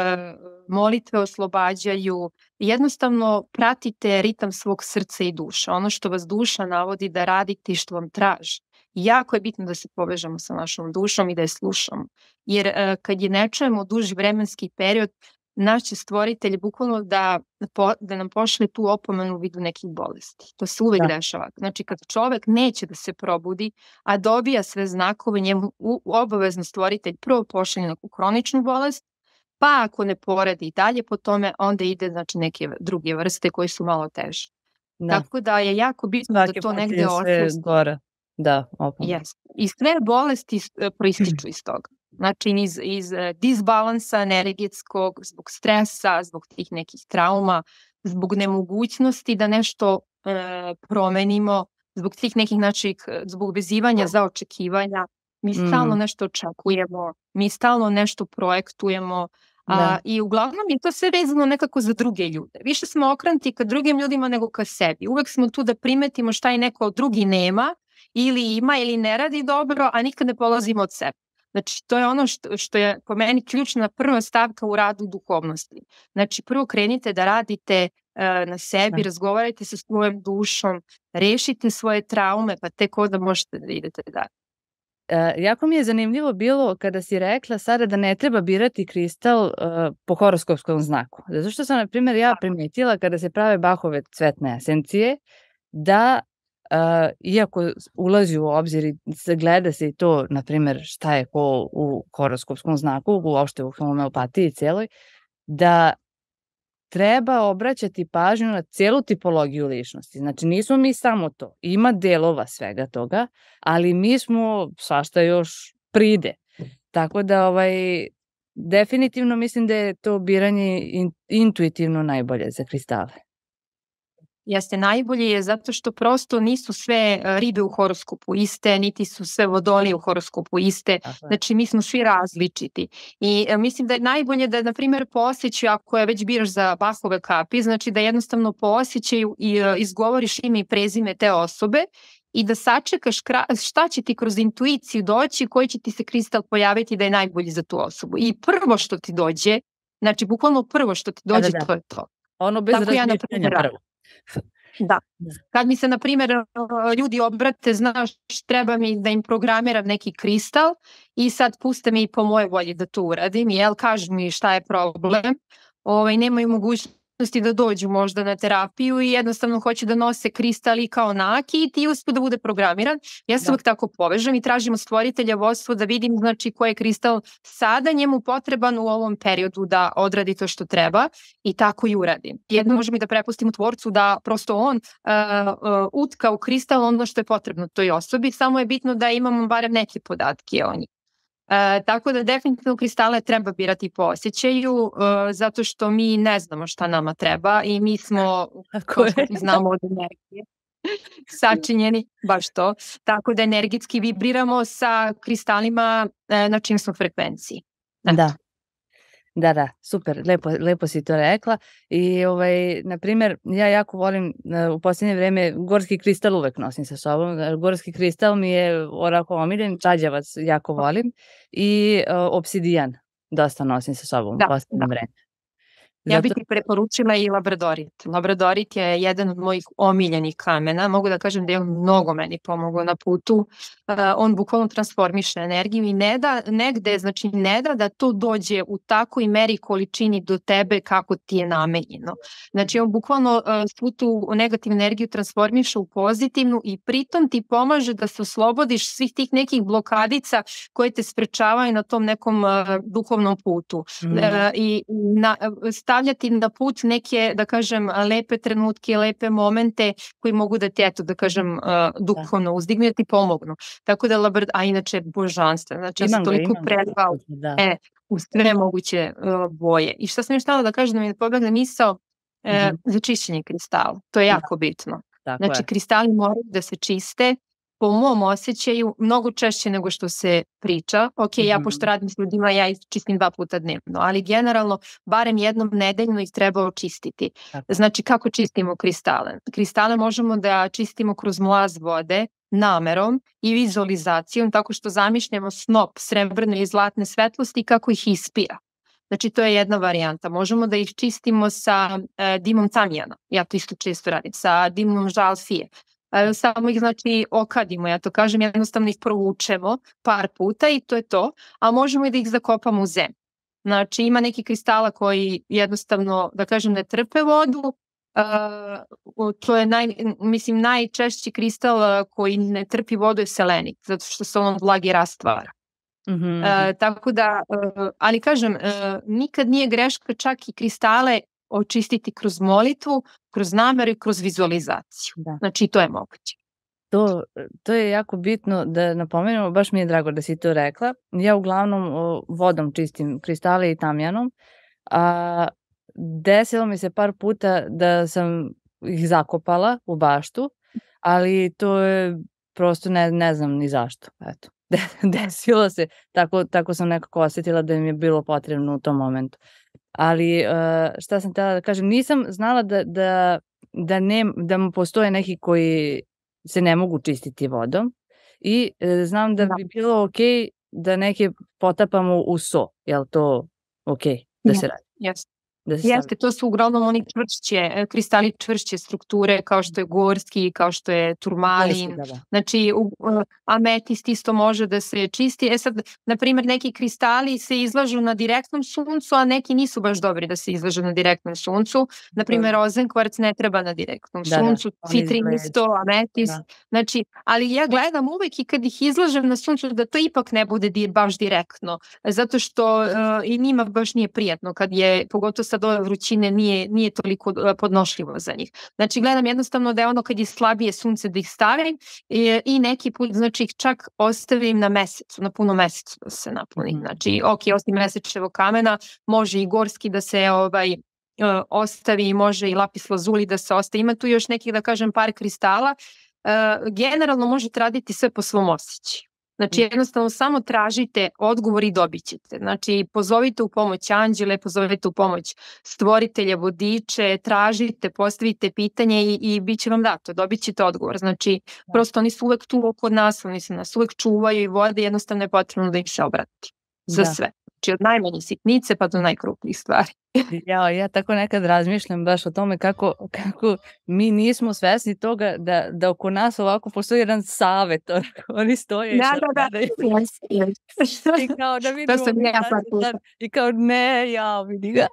B: molitve oslobađaju, jednostavno pratite ritam svog srca i duša, ono što vas duša navodi da radite i što vam traži. Jako je bitno da se povežemo sa našom dušom i da je slušamo, jer kad je ne čujemo duži vremenski period, naš će stvoritelj bukvalno da, da nam pošle tu opomenu u vidu nekih bolesti. To se uvek da. dešava. Znači kad čovek neće da se probudi, a dobija sve znakove, njemu obavezno stvoritelj prvo pošalje neku kroničnu bolest, pa ako ne poradi i dalje po tome, onda ide znači neke druge vrste koje su malo teže. Da. Tako da je jako bitno Svaki da to negde osvesti.
A: Da,
B: yes. I sve bolesti proističu iz toga. Znači iz, iz disbalansa energetskog, zbog stresa, zbog tih nekih trauma, zbog nemogućnosti da nešto e, promenimo, zbog tih nekih, znači, zbog vezivanja za očekivanja. Mi stalno mm. nešto očekujemo, mi stalno nešto projektujemo, a, i uglavnom je to sve vezano nekako za druge ljude. Više smo okrenuti ka drugim ljudima nego ka sebi. Uvek smo tu da primetimo šta i neko drugi nema, ili ima, ili ne radi dobro, a nikad ne polazimo od sebe. Znači, to je ono što, što je po meni ključna prva stavka u radu duhovnosti. Znači, prvo krenite da radite uh, na sebi, da. razgovarajte sa svojom dušom, rešite svoje traume, pa tek onda možete da idete dalje.
A: E, jako mi je zanimljivo bilo kada si rekla, Sara, da ne treba birati kristal uh, po horoskopskom znaku. Zato što sam, na primjer, ja primetila kada se prave Bachove cvetne esencije, da Uh, iako ulazi u obzir i gleda se i to, na primjer, šta je ko u horoskopskom znaku, uopšte u homeopatiji cijeloj, da treba obraćati pažnju na cijelu tipologiju ličnosti. Znači, nismo mi samo to. Ima delova svega toga, ali mi smo svašta još pride. Tako da, ovaj, definitivno mislim da je to biranje in, intuitivno najbolje za kristale.
B: Jeste, najbolje je zato što prosto nisu sve ribe u horoskopu iste, niti su sve vodolije u horoskopu iste, znači mi smo svi različiti. I mislim da je najbolje da, na primjer, po osjećaju, ako je već biraš za Bachove kapi, znači da jednostavno po osjećaju i izgovoriš ime i prezime te osobe i da sačekaš šta će ti kroz intuiciju doći, koji će ti se kristal pojaviti da je najbolji za tu osobu. I prvo što ti dođe, znači bukvalno prvo što ti dođe, da, da, da. to je to.
A: Ono bez razmišljanja prvo.
B: Da. Kad mi se, na primjer, ljudi obrate, znaš, treba mi da im programiram neki kristal i sad puste mi po moje volji da to uradim, jel, kažu mi šta je problem, ovaj, nemaju mogućnosti da dođu možda na terapiju i jednostavno hoće da nose kristal i kao nakit i uspiju da bude programiran. Ja se da. uvek tako povežem i tražim od stvoritelja vodstvo da vidim, znači, koji je kristal sada njemu potreban u ovom periodu da odradi to što treba i tako i uradim. Jedno možemo i da prepustimo tvorcu da prosto on uh, uh, utka u kristal ono što je potrebno toj osobi, samo je bitno da imamo barem neke podatke o njih. E, tako da definitivno kristale treba birati po osjećaju, e, zato što mi ne znamo šta nama treba i mi smo, kao što znamo od energije, sačinjeni, baš to. Tako da energetski vibriramo sa kristalima e, na čim smo frekvenciji.
A: Znači. Da. Da, da, super, lepo, lepo si to rekla i ovaj, na primjer, ja jako volim u posljednje vreme gorski kristal uvek nosim sa sobom, gorski kristal mi je orako omiljen, čađavac jako volim i uh, obsidijan dosta nosim sa sobom u posljednje vreme.
B: Ja bih
A: Zato
B: ti preporučila i labradorit. Labradorit je jedan od mojih omiljenih kamena. Mogu da kažem da je on mnogo meni pomogao na putu. Uh, on bukvalno transformiše energiju i ne da negde, znači ne da da to dođe u takvoj meri količini do tebe kako ti je namenjeno. Znači on bukvalno uh, svu tu negativnu energiju transformiše u pozitivnu i pritom ti pomaže da se oslobodiš svih tih nekih blokadica koje te sprečavaju na tom nekom uh, duhovnom putu.
A: mm,
B: Uh, I na, stavljati na put neke, da kažem, lepe trenutke, lepe momente koji mogu da ti, eto, da kažem, uh, duhovno uzdignu i da ti pomognu. Tako da, labrador, a inače božanstva, znači ja sam
A: imam ga,
B: toliko
A: imam ga.
B: predvao
A: Da.
B: e, u sve moguće uh, boje. I šta sam još htjela da kažem, da mi ne pobegne misao, e,
A: Mhm.
B: za čišćenje kristala. To je
A: Da.
B: jako bitno.
A: Tako
B: Znači,
A: je.
B: kristali moraju da se čiste, po mom osjećaju, mnogo češće nego što se priča. Ok, ja
A: Mhm.
B: pošto radim s ljudima, ja ih čistim dva puta dnevno, ali generalno, barem jednom nedeljno ih treba očistiti.
A: Tako.
B: Znači, kako čistimo kristale? Kristale možemo da čistimo kroz mlaz vode, namerom i vizualizacijom, tako što zamišljamo snop srebrne i zlatne svetlosti kako ih ispira. Znači, to je jedna varijanta. Možemo da ih čistimo sa e, dimom tamjana. Ja to isto često radim. Sa dimom žalfije. E, samo ih, znači, okadimo. Ja to kažem, jednostavno ih provučemo par puta i to je to. A možemo i da ih zakopamo u zemlju. Znači, ima neki kristala koji jednostavno, da kažem, ne trpe vodu. Uh, to je naj, mislim, najčešći kristal koji ne trpi vodu je selenik, zato što se on od vlage rastvara.
A: Mhm.
B: Uh, tako da, uh, ali kažem, uh, nikad nije greška čak i kristale očistiti kroz molitvu, kroz nameru i kroz vizualizaciju.
A: Da.
B: Znači, to je moguće.
A: To, to je jako bitno da napomenemo, baš mi je drago da si to rekla. Ja uglavnom o, vodom čistim kristale i tamjanom, a desilo mi se par puta da sam ih zakopala u baštu, ali to je prosto ne, ne znam ni zašto. Eto. Desilo se, tako, tako sam nekako osjetila da im je bilo potrebno u tom momentu. Ali uh, šta sam htjela da kažem, nisam znala da, da, da, ne, da postoje neki koji se ne mogu čistiti vodom i e, znam da
B: Da.
A: bi bilo ok da neke potapamo u so. Je li to ok da se radi?
B: Yes.
A: Da se stavi?
B: Jeste, to su uglavnom oni čvršće, e, kristali čvršće strukture, kao što je gorski, kao što je turmalin.
A: Da, da.
B: Znači, u, uh, ametist isto može da se čisti. E sad, na primjer, neki kristali se izlažu na direktnom suncu, a neki nisu baš dobri da se izlažu na direktnom suncu. Na primjer, rozenkvarc ne treba na direktnom
A: Da, da,
B: suncu,
A: oni
B: citrin
A: izgledaju.
B: isto, ametist.
A: Da.
B: Znači, ali ja gledam uvek i kad ih izlažem na suncu da to ipak ne bude di, baš direktno. Zato što uh, i njima baš nije prijatno kad je, pogotovo sad ove vrućine, nije, nije toliko uh, podnošljivo za njih. Znači, gledam jednostavno da je ono kad je slabije sunce da ih stavim i, i neki put, znači ih čak ostavim na mesecu, na puno mesecu da se napuni.
A: Mhm.
B: Znači, ok, osim mesečevog kamena, može i gorski da se ovaj, uh, ostavi, i može i lapis lazuli da se ostavi. Ima tu još nekih, da kažem, par kristala. Uh, generalno možete raditi sve po svom osjećaju. Znači, jednostavno samo tražite odgovor i dobit ćete. Znači, pozovite u pomoć anđele, pozovite u pomoć stvoritelja, vodiče, tražite, postavite pitanje i, i bit će vam dato, dobit ćete odgovor. Znači, prosto oni su uvek tu oko nas, oni se nas uvek čuvaju i vode, jednostavno je potrebno da im se obrati. Za
A: Da.
B: sve. Znači, od najmanje sitnice pa do najkrupnijih stvari.
A: Ja, ja tako nekad razmišljam baš o tome kako, kako mi nismo svesni toga da, da oko nas ovako postoji jedan savet. Oni stoje i
B: Da,
A: sad
B: da, da.
A: gledaju.
B: Yes, yes.
A: I kao da
B: To
A: vidimo
B: sam
A: mi
B: ja
A: sad
B: par
A: i
B: puta.
A: sad. I kao ne, ja vidi ga.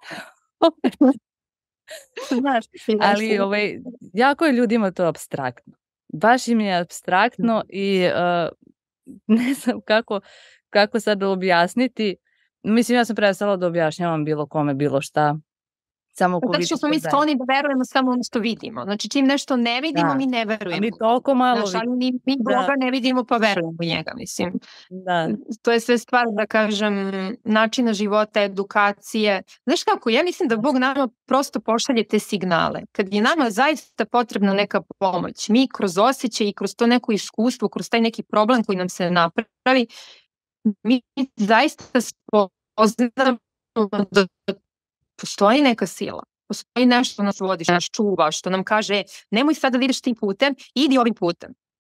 A: Znaš, ali ovaj, jako je ljudima to apstraktno. Baš im je apstraktno i uh, ne znam kako, kako sad objasniti. Mislim, ja sam prestala da objašnjavam bilo kome, bilo šta. Samo ko
B: Zato
A: vidi
B: što smo mi
A: to
B: skloni da verujemo samo ono što vidimo. Znači, čim nešto ne vidimo,
A: Da.
B: mi ne
A: A
B: verujemo.
A: mi toliko malo
B: Znaš, ali
A: vidimo.
B: mi, mi
A: Da.
B: Boga ne vidimo pa verujemo u njega, mislim.
A: Da.
B: To je sve stvar, da kažem, načina života, edukacije. Znaš kako, ja mislim da Bog nama prosto pošalje te signale. Kad je nama zaista potrebna neka pomoć, mi kroz osjećaj i kroz to neko iskustvo, kroz taj neki problem koji nam se napravi, mi zaista spoznamo da postoji neka sila. Postoji nešto što nas vodi, što nas čuva, što nam kaže nemoj sada da ideš tim putem, idi ovim putem.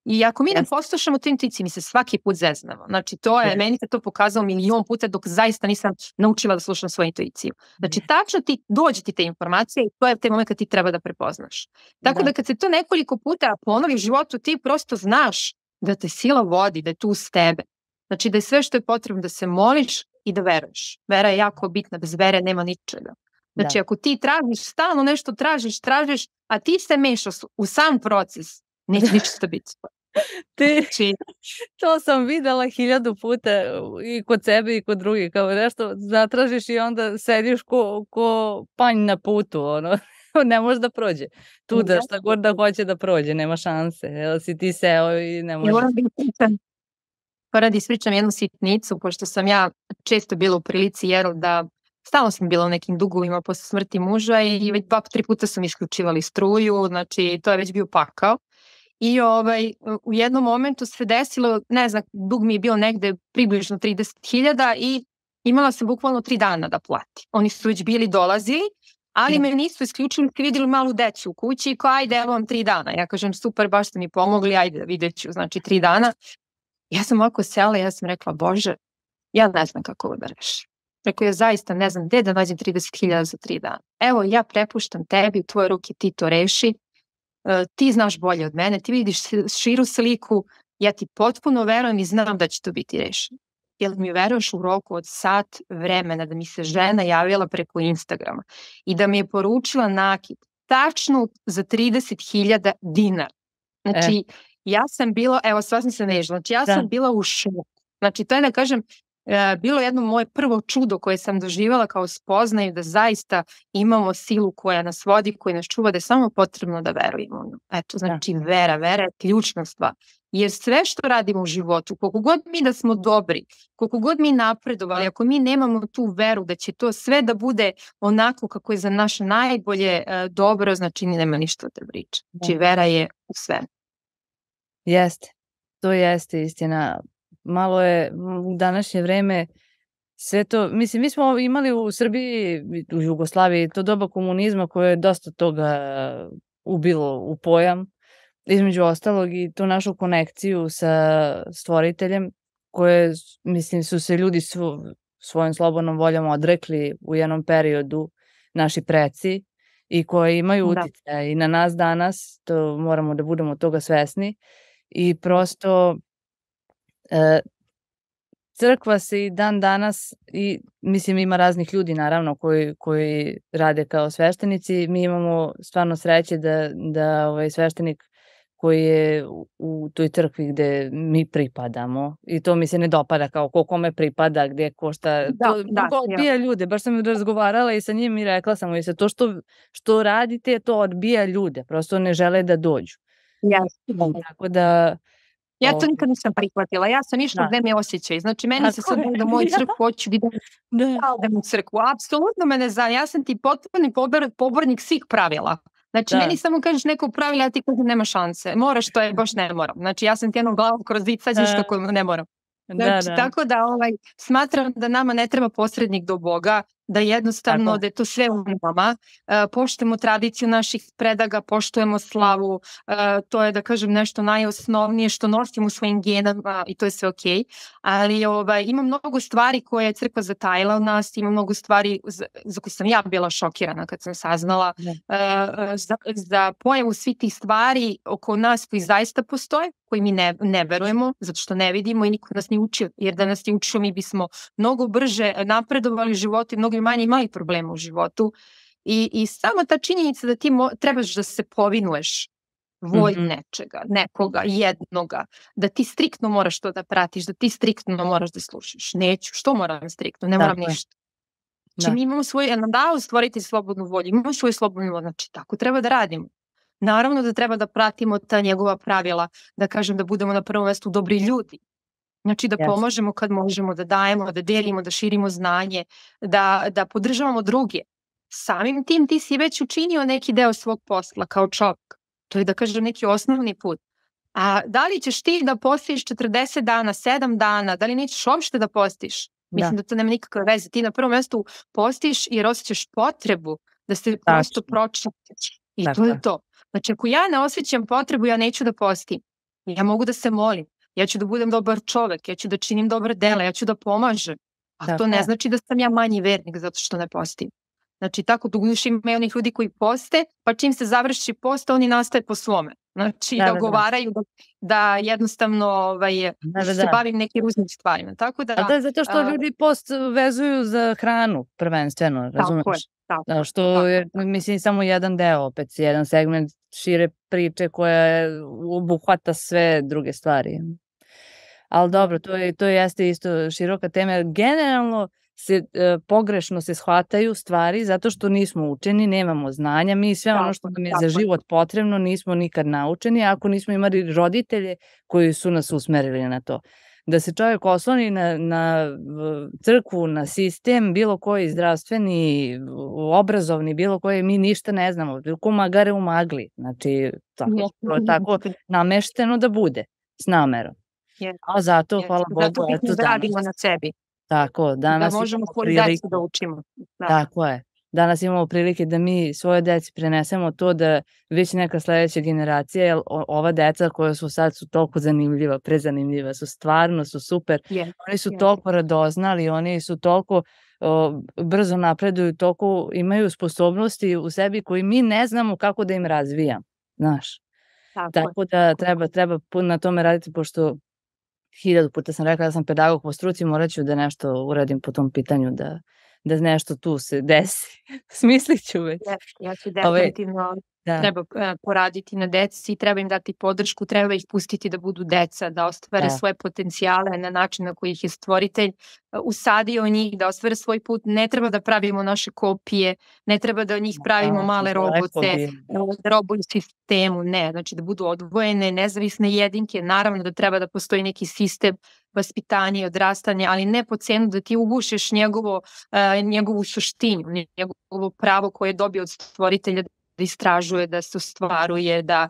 B: I ako mi ne
A: Jeste.
B: poslušamo tu intuiciju, mi se svaki put zeznamo. Znači, to je,
A: Jeste.
B: meni se to pokazalo milion puta dok zaista nisam naučila da slušam svoju intuiciju. Znači, tačno ti, dođe ti te informacije i to je taj moment kad ti treba da prepoznaš. Tako da,
A: Da.
B: kad se to nekoliko puta ponovi u životu, ti prosto znaš da te sila vodi, da je tu uz tebe. Znači, da je sve što je potrebno da se moliš i da veruješ. Vera je jako bitna, bez vere nema ničega. Znači,
A: Da.
B: ako ti tražiš, stalno nešto tražiš, tražiš, a ti se mešaš u sam proces, neće ništa biti.
A: Ti,
B: Znači,
A: to sam videla hiljadu puta i kod sebe i kod drugih, kao nešto zatražiš i onda sediš ko, ko panj na putu, ono, ne može da prođe. Tu da šta god da hoće da prođe, nema šanse, jel si ti seo i ne
B: ja
A: može.
B: moram da ispričam, moram da ispričam jednu sitnicu, pošto sam ja često bila u prilici, jer da stalno sam bila u nekim dugovima posle smrti muža i već dva, tri puta sam isključivali struju, znači to je već bio pakao. I ovaj, u jednom momentu se desilo, ne znam, dug mi je bio negde približno trideset hiljada i imala sam bukvalno tri dana da plati. Oni su već bili dolazili, ali me nisu isključili, vidjeli malu decu u kući i kao, ajde, evo vam tri dana. Ja kažem, super, baš ste mi pomogli, ajde, vidjet ću, znači tri dana. Ja sam ovako sela i ja sam rekla, Bože, ja ne znam kako ovo da rešim. Rekao, ja zaista ne znam gde da nađem trideset hiljada za tri dana. Evo, ja prepuštam tebi, u tvoje ruke ti to reši. Ti znaš bolje od mene, ti vidiš širu sliku, ja ti potpuno verujem i znam da će to biti rešeno. Jel mi veruješ u roku od sat vremena da mi se žena javila preko Instagrama i da mi je poručila nakit tačno za trideset hiljada dinara. Znači, e. ja sam bila, evo, sva sam se nežila, znači ja da. sam bila u šoku. Znači, to je da kažem, bilo jedno moje prvo čudo koje sam doživjela kao spoznaju da zaista imamo silu koja nas vodi, koja nas čuva, da je samo potrebno da verujemo. Eto, znači da. vera, vera je ključna stvar. Jer sve što radimo u životu, koliko god mi da smo dobri, koliko god mi napredovali, ako mi nemamo tu veru da će to sve da bude onako kako je za naše najbolje uh, dobro, znači nema ništa da priča. Znači da. vera je u sve.
A: Jeste, to jeste istina. Malo je u današnje vreme sve to, mislim, mi smo imali u Srbiji, u Jugoslaviji, to doba komunizma koje je dosta toga ubilo u pojam, između ostalog i tu našu konekciju sa stvoriteljem, koje, mislim, su se ljudi svo, svojom slobodnom voljom odrekli u jednom periodu, naši preci, i koje imaju utjecaj da. i na nas danas, to moramo da budemo toga svesni, i prosto E, crkva se i dan danas, i mislim ima raznih ljudi naravno koji, koji rade kao sveštenici, mi imamo stvarno sreće da, da ovaj sveštenik koji je u, u toj crkvi gde mi pripadamo, i to mi se ne dopada kao ko kome pripada, gde ko šta,
B: da,
A: to
B: da,
A: odbija ja. ljude, baš sam razgovarala i sa njim i rekla sam i se to što, što radite to odbija ljude, prosto ne žele da dođu.
B: Yes.
A: Tako da
B: ja to nikad nisam prihvatila, ja sam išla gde me osjećaj, znači meni se sad da moju crkvu hoću da idem u crkvu, apsolutno me ne znam, ja sam ti potpuni pobornik svih pravila, znači da. meni samo kažeš neko pravila, ja ti kažem nema šanse, moraš, to je baš ne moram, znači ja sam ti jednom glavu kroz zid, sad ćeš kako ne moram. Znači, da, da. Tako da ovaj, smatram da nama ne treba posrednik do Boga, da jednostavno tako. da je to sve u nama, uh, poštujemo tradiciju naših predaga, poštujemo slavu, uh, to je da kažem nešto najosnovnije što nosimo u svojim genama i to je sve okej, ali ovaj, ima mnogo stvari koje je crkva zatajila u nas, ima mnogo stvari za, za koje sam ja bila šokirana kad sam saznala uh, za, za pojavu svih tih stvari oko nas koji zaista postoje, koji mi ne, ne verujemo, zato što ne vidimo i niko nas ne učio, jer da nas ne učio mi bismo mnogo brže napredovali u životu i mnogo manje imali problema u životu. I, i sama ta činjenica da ti mo, trebaš da se povinuješ volji mm-hmm. nečega, nekoga, jednoga, da ti striktno moraš to da pratiš, da ti striktno moraš da slušaš. Neću, što moram striktno, ne moram ništa. Znači mi imamo svoj, nam dao stvoriti slobodnu volju, imamo svoju slobodnu volju, znači tako treba da radimo. Naravno da treba da pratimo ta njegova pravila, da kažem da budemo na prvom mjestu dobri ljudi. Znači da yes. pomožemo kad možemo, da dajemo, da delimo, da širimo znanje, da, da podržavamo druge. Samim tim ti si već učinio neki deo svog posla kao čovjek. To je da kažem neki osnovni put. A da li ćeš ti da postiš četrdeset dana, sedam dana, da li nećeš uopšte da postiš? Mislim da, da to nema nikakve veze. Ti na prvom mjestu postiš jer osjećaš potrebu da se prosto pročistiš. I tako. To je to. Znači ako ja ne osjećam potrebu, ja neću da postim. Ja mogu da se molim, ja ću da budem dobar čovek, ja ću da činim dobre dela, ja ću da pomažem. A
A: Tako
B: to ne
A: je.
B: znači da sam ja manji vernik zato što ne postim. Znači, tako duguš ima i onih ljudi koji poste, pa čim se završi post, oni nastaje po svome. Znači,
A: Da, da, da.
B: dogovaraju da, da jednostavno ovaj,
A: Da, da,
B: se
A: da.
B: bavim nekim uznim stvarima. Tako da,
A: A da, zato što
B: a,
A: ljudi post vezuju za hranu prvenstveno,
B: tako je,
A: razumeš?
B: tako
A: Da,
B: je,
A: što
B: tako
A: je,
B: je.
A: mislim, samo jedan deo, opet jedan segment šire priče koja obuhvata sve druge stvari. Ali dobro, to je, to jeste isto široka tema. jer Generalno se e, pogrešno se shvataju stvari zato što nismo učeni, nemamo znanja. Mi sve ono
B: Tako
A: što
B: je,
A: nam je
B: tako
A: za
B: je.
A: život potrebno nismo nikad naučeni ako nismo imali roditelje koji su nas usmerili na to. Da se čovjek osloni na, na v- crkvu, na sistem, bilo koji zdravstveni, obrazovni, bilo koji, mi ništa ne znamo. Ko magare u magli. Znači, tako, to je tako namešteno da bude, s namerom.
B: Yes,
A: A zato,
B: yes.
A: hvala Bogu,
B: Zato
A: eto
B: bitno da radimo
A: danas.
B: na sebi,
A: Tako,
B: da
A: danas
B: možemo
A: imamo
B: svoju decu
A: priliku.
B: da učimo. Da.
A: Tako je. Danas imamo prilike da mi svoje deci prenesemo to da već neka sledeća generacija, jer o- ova deca koja su sad su toliko zanimljiva, prezanimljiva su, stvarno su super.
B: Yes,
A: Oni su
B: yes.
A: toliko radoznali, oni su toliko o, brzo napreduju, toliko imaju sposobnosti u sebi koji mi ne znamo kako da im razvijam. Znaš.
B: Tako je.
A: Tako da treba, treba puno na tome raditi, pošto hiljadu puta sam rekla da sam pedagog po struci, morat ću da nešto uradim po tom pitanju, da, da nešto tu se desi. Smislit ću već.
B: Ja, ja ću
A: Ove,
B: definitivno
A: da,
B: treba e, poraditi na deci, treba im dati podršku, treba ih pustiti da budu deca, da ostvare
A: da,
B: svoje potencijale na način na koji ih je stvoritelj e, usadio u njih, da ostvare svoj put. Ne treba da pravimo naše kopije, ne treba da od njih pravimo
A: da,
B: male
A: daleko
B: robote,
A: bilo.
B: da robuju sistemu, ne, znači da budu odvojene, nezavisne jedinke, naravno da treba da postoji neki sistem vaspitanja i odrastanja, ali ne po cenu da ti ugušiš njegovo, e, njegovu suštinu, njegovo pravo koje je dobio od stvoritelja da istražuje, da se ostvaruje, da,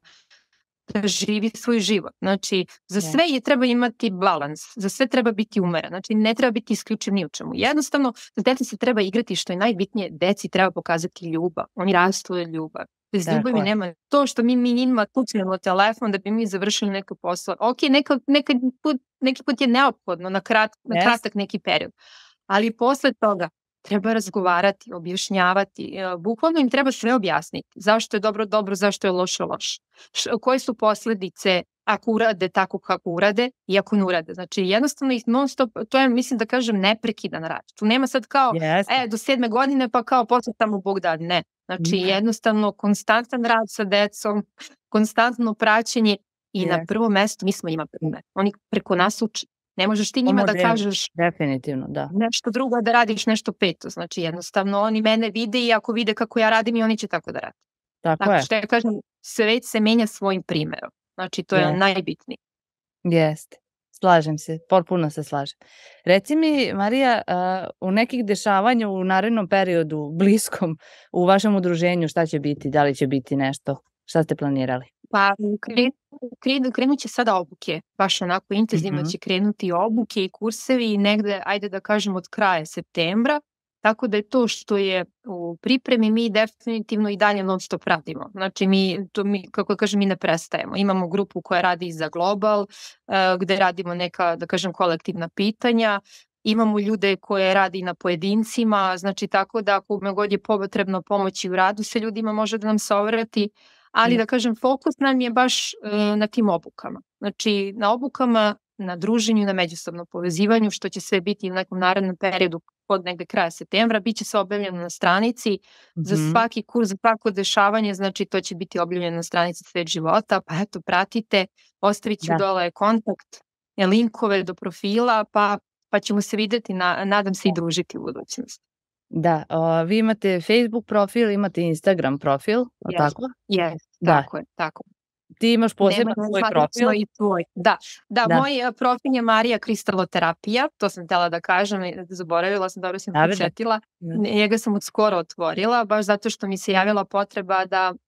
B: da živi svoj život. Znači, za
A: Da.
B: sve je treba imati balans, za sve treba biti umeren, znači ne treba biti isključiv ni u čemu. Jednostavno, za deci se treba igrati, što je najbitnije, deci treba pokazati ljubav. Oni rastu od ljubav. Bez
A: Tako
B: ljubavi
A: je.
B: nema to što mi, mi njima tucnemo telefon da bi mi završili neke posla. Ok, neka, neka put, neki put je neophodno na, krat, na
A: Yes.
B: kratak neki period. Ali posle toga treba razgovarati, objašnjavati, e, bukvalno im treba sve objasniti. Zašto je dobro dobro, zašto je loše loše. Š, koje su posledice ako urade tako kako urade i ako ne urade. Znači jednostavno ih non stop, to je mislim da kažem neprekidan rad. Tu nema sad kao,
A: Jeste.
B: e do sedme godine pa kao posle tamo Bog da, ne. Znači
A: Ne.
B: jednostavno konstantan rad sa decom, konstantno praćenje i na
A: Jeste.
B: prvom mestu mi smo njima primer. Oni preko nas uče. Ne možeš ti njima da
A: Model.
B: kažeš
A: Definitivno, da.
B: nešto drugo, da radiš nešto peto. Znači jednostavno oni mene vide i ako vide kako ja radim i oni će tako da rade.
A: Tako
B: Tako
A: je.
B: što ja kažem, svet se menja svojim primerom. Znači to je
A: Jeste.
B: najbitnije.
A: Jeste. Slažem se, potpuno se slažem. Reci mi, Marija, a, u nekih dešavanja u narednom periodu, bliskom, u vašem udruženju, šta će biti? Da li će biti nešto? Šta ste planirali?
B: Pa krenu, krenu, krenut će sada obuke, baš onako intenzivno
A: Mhm.
B: će krenuti obuke i kursevi negde, ajde da kažem, od kraja septembra, tako da je to što je u pripremi mi definitivno i dalje non stop radimo. Znači mi, to mi, kako da kažem, mi ne prestajemo. Imamo grupu koja radi za Global, uh, gde radimo neka, da kažem, kolektivna pitanja, imamo ljude koje radi na pojedincima, znači tako da ako me god je potrebno pomoći u radu sa ljudima može da nam se obrati, ali
A: Da.
B: da kažem fokus nam je baš e, na tim obukama. Znači na obukama, na druženju, na međusobnom povezivanju, što će sve biti u nekom narednom periodu od negde kraja septembra, bit će se objavljeno na stranici za
A: Mhm.
B: svaki kurs, za svako dešavanje, znači to će biti objavljeno na stranici Svet života, pa eto pratite, ostavit ću
A: Da.
B: dole kontakt, e, linkove do profila, pa, pa ćemo se videti, na, nadam se i družiti u budućnosti.
A: Da, o, vi imate Facebook profil, imate Instagram profil, o
B: Yes.
A: tako?
B: Yes,
A: Da.
B: tako je, tako je.
A: Ti imaš poseban
B: Nema
A: svoj
B: zvanično
A: profil.
B: i tvoj. Da, da,
A: Da.
B: moj e, profil je Marija Kristaloterapija, to sam htjela da kažem, i zaboravila sam, dobro sam
A: Da, da, da.
B: podsjetila.
A: Da.
B: Njega sam od skoro otvorila, baš zato što mi se javila potreba da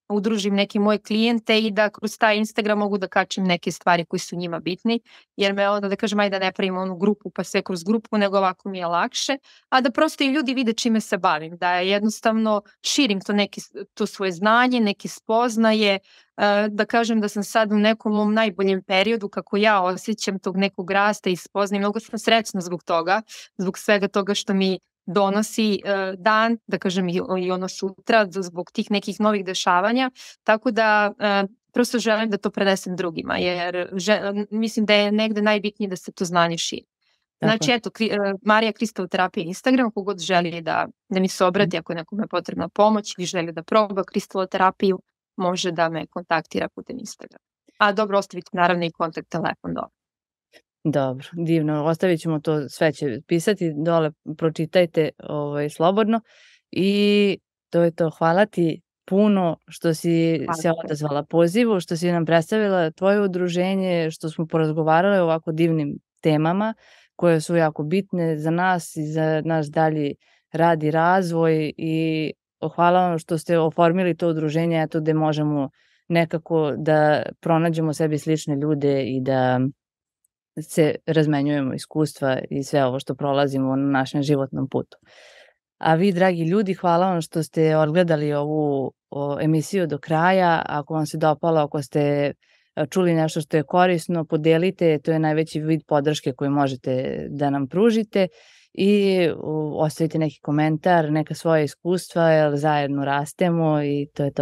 B: udružim neke moje klijente i da kroz taj Instagram mogu da kačem neke stvari koji su njima bitni, jer me onda da kažem ajde da ne pravim onu grupu pa sve kroz grupu, nego ovako mi je lakše, a da prosto i ljudi vide čime se bavim, da jednostavno širim to, neki, to svoje znanje, neke spoznaje, da kažem da sam sad u nekom mom najboljem periodu kako ja osjećam tog nekog rasta i spoznajem, mnogo sam srećna zbog toga, zbog svega toga što mi donosi uh, dan, da kažem i, i ono sutra, zbog tih nekih novih dešavanja, tako da uh, prosto želim da to prenesem drugima, jer žel, mislim da je negde najbitnije da se to znanje širi. Znači, eto, kri, uh, Marija Kristaloterapija Instagram, kogod želi da, da mi se obrati ako je nekome potrebna pomoć ili želi da proba kristaloterapiju, može da me kontaktira putem Instagrama. A dobro, ostaviti naravno i kontakt telefon dole.
A: Dobro, divno. Ostavit ćemo to, sve će pisati dole, pročitajte ovaj, slobodno i to je to. Hvala ti puno što si Hvala se odazvala pozivu, što si nam predstavila tvoje udruženje, što smo porazgovarale o ovako divnim temama koje su jako bitne za nas i za naš dalji rad i razvoj i hvala vam što ste oformili to udruženje, eto gde možemo nekako da pronađemo sebi slične ljude i da se razmenjujemo iskustva i sve ovo što prolazimo na našem životnom putu. A vi, dragi ljudi, hvala vam što ste odgledali ovu o, emisiju do kraja. Ako vam se dopalo, ako ste čuli nešto što je korisno, podelite, to je najveći vid podrške koji možete da nam pružite i o, ostavite neki komentar, neka svoja iskustva, jer zajedno rastemo i to je to.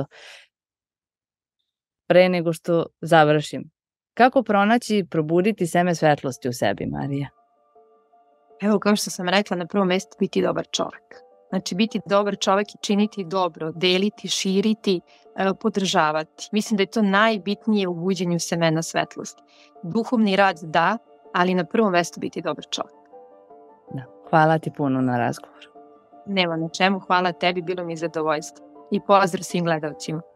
A: Pre nego što završim, kako pronaći, probuditi seme svetlosti u sebi, Marija?
B: Evo, kao što sam rekla, na prvom mjestu biti dobar čovek. Znači, biti dobar čovek i činiti dobro, deliti, širiti, podržavati. Mislim da je to najbitnije u buđenju semena svetlosti. Duhovni rad da, ali na prvom mjestu biti dobar čovek.
A: Da. Hvala ti puno na razgovoru.
B: Nema na čemu, hvala tebi, bilo mi je zadovoljstvo. I pozdrav svim gledalcima.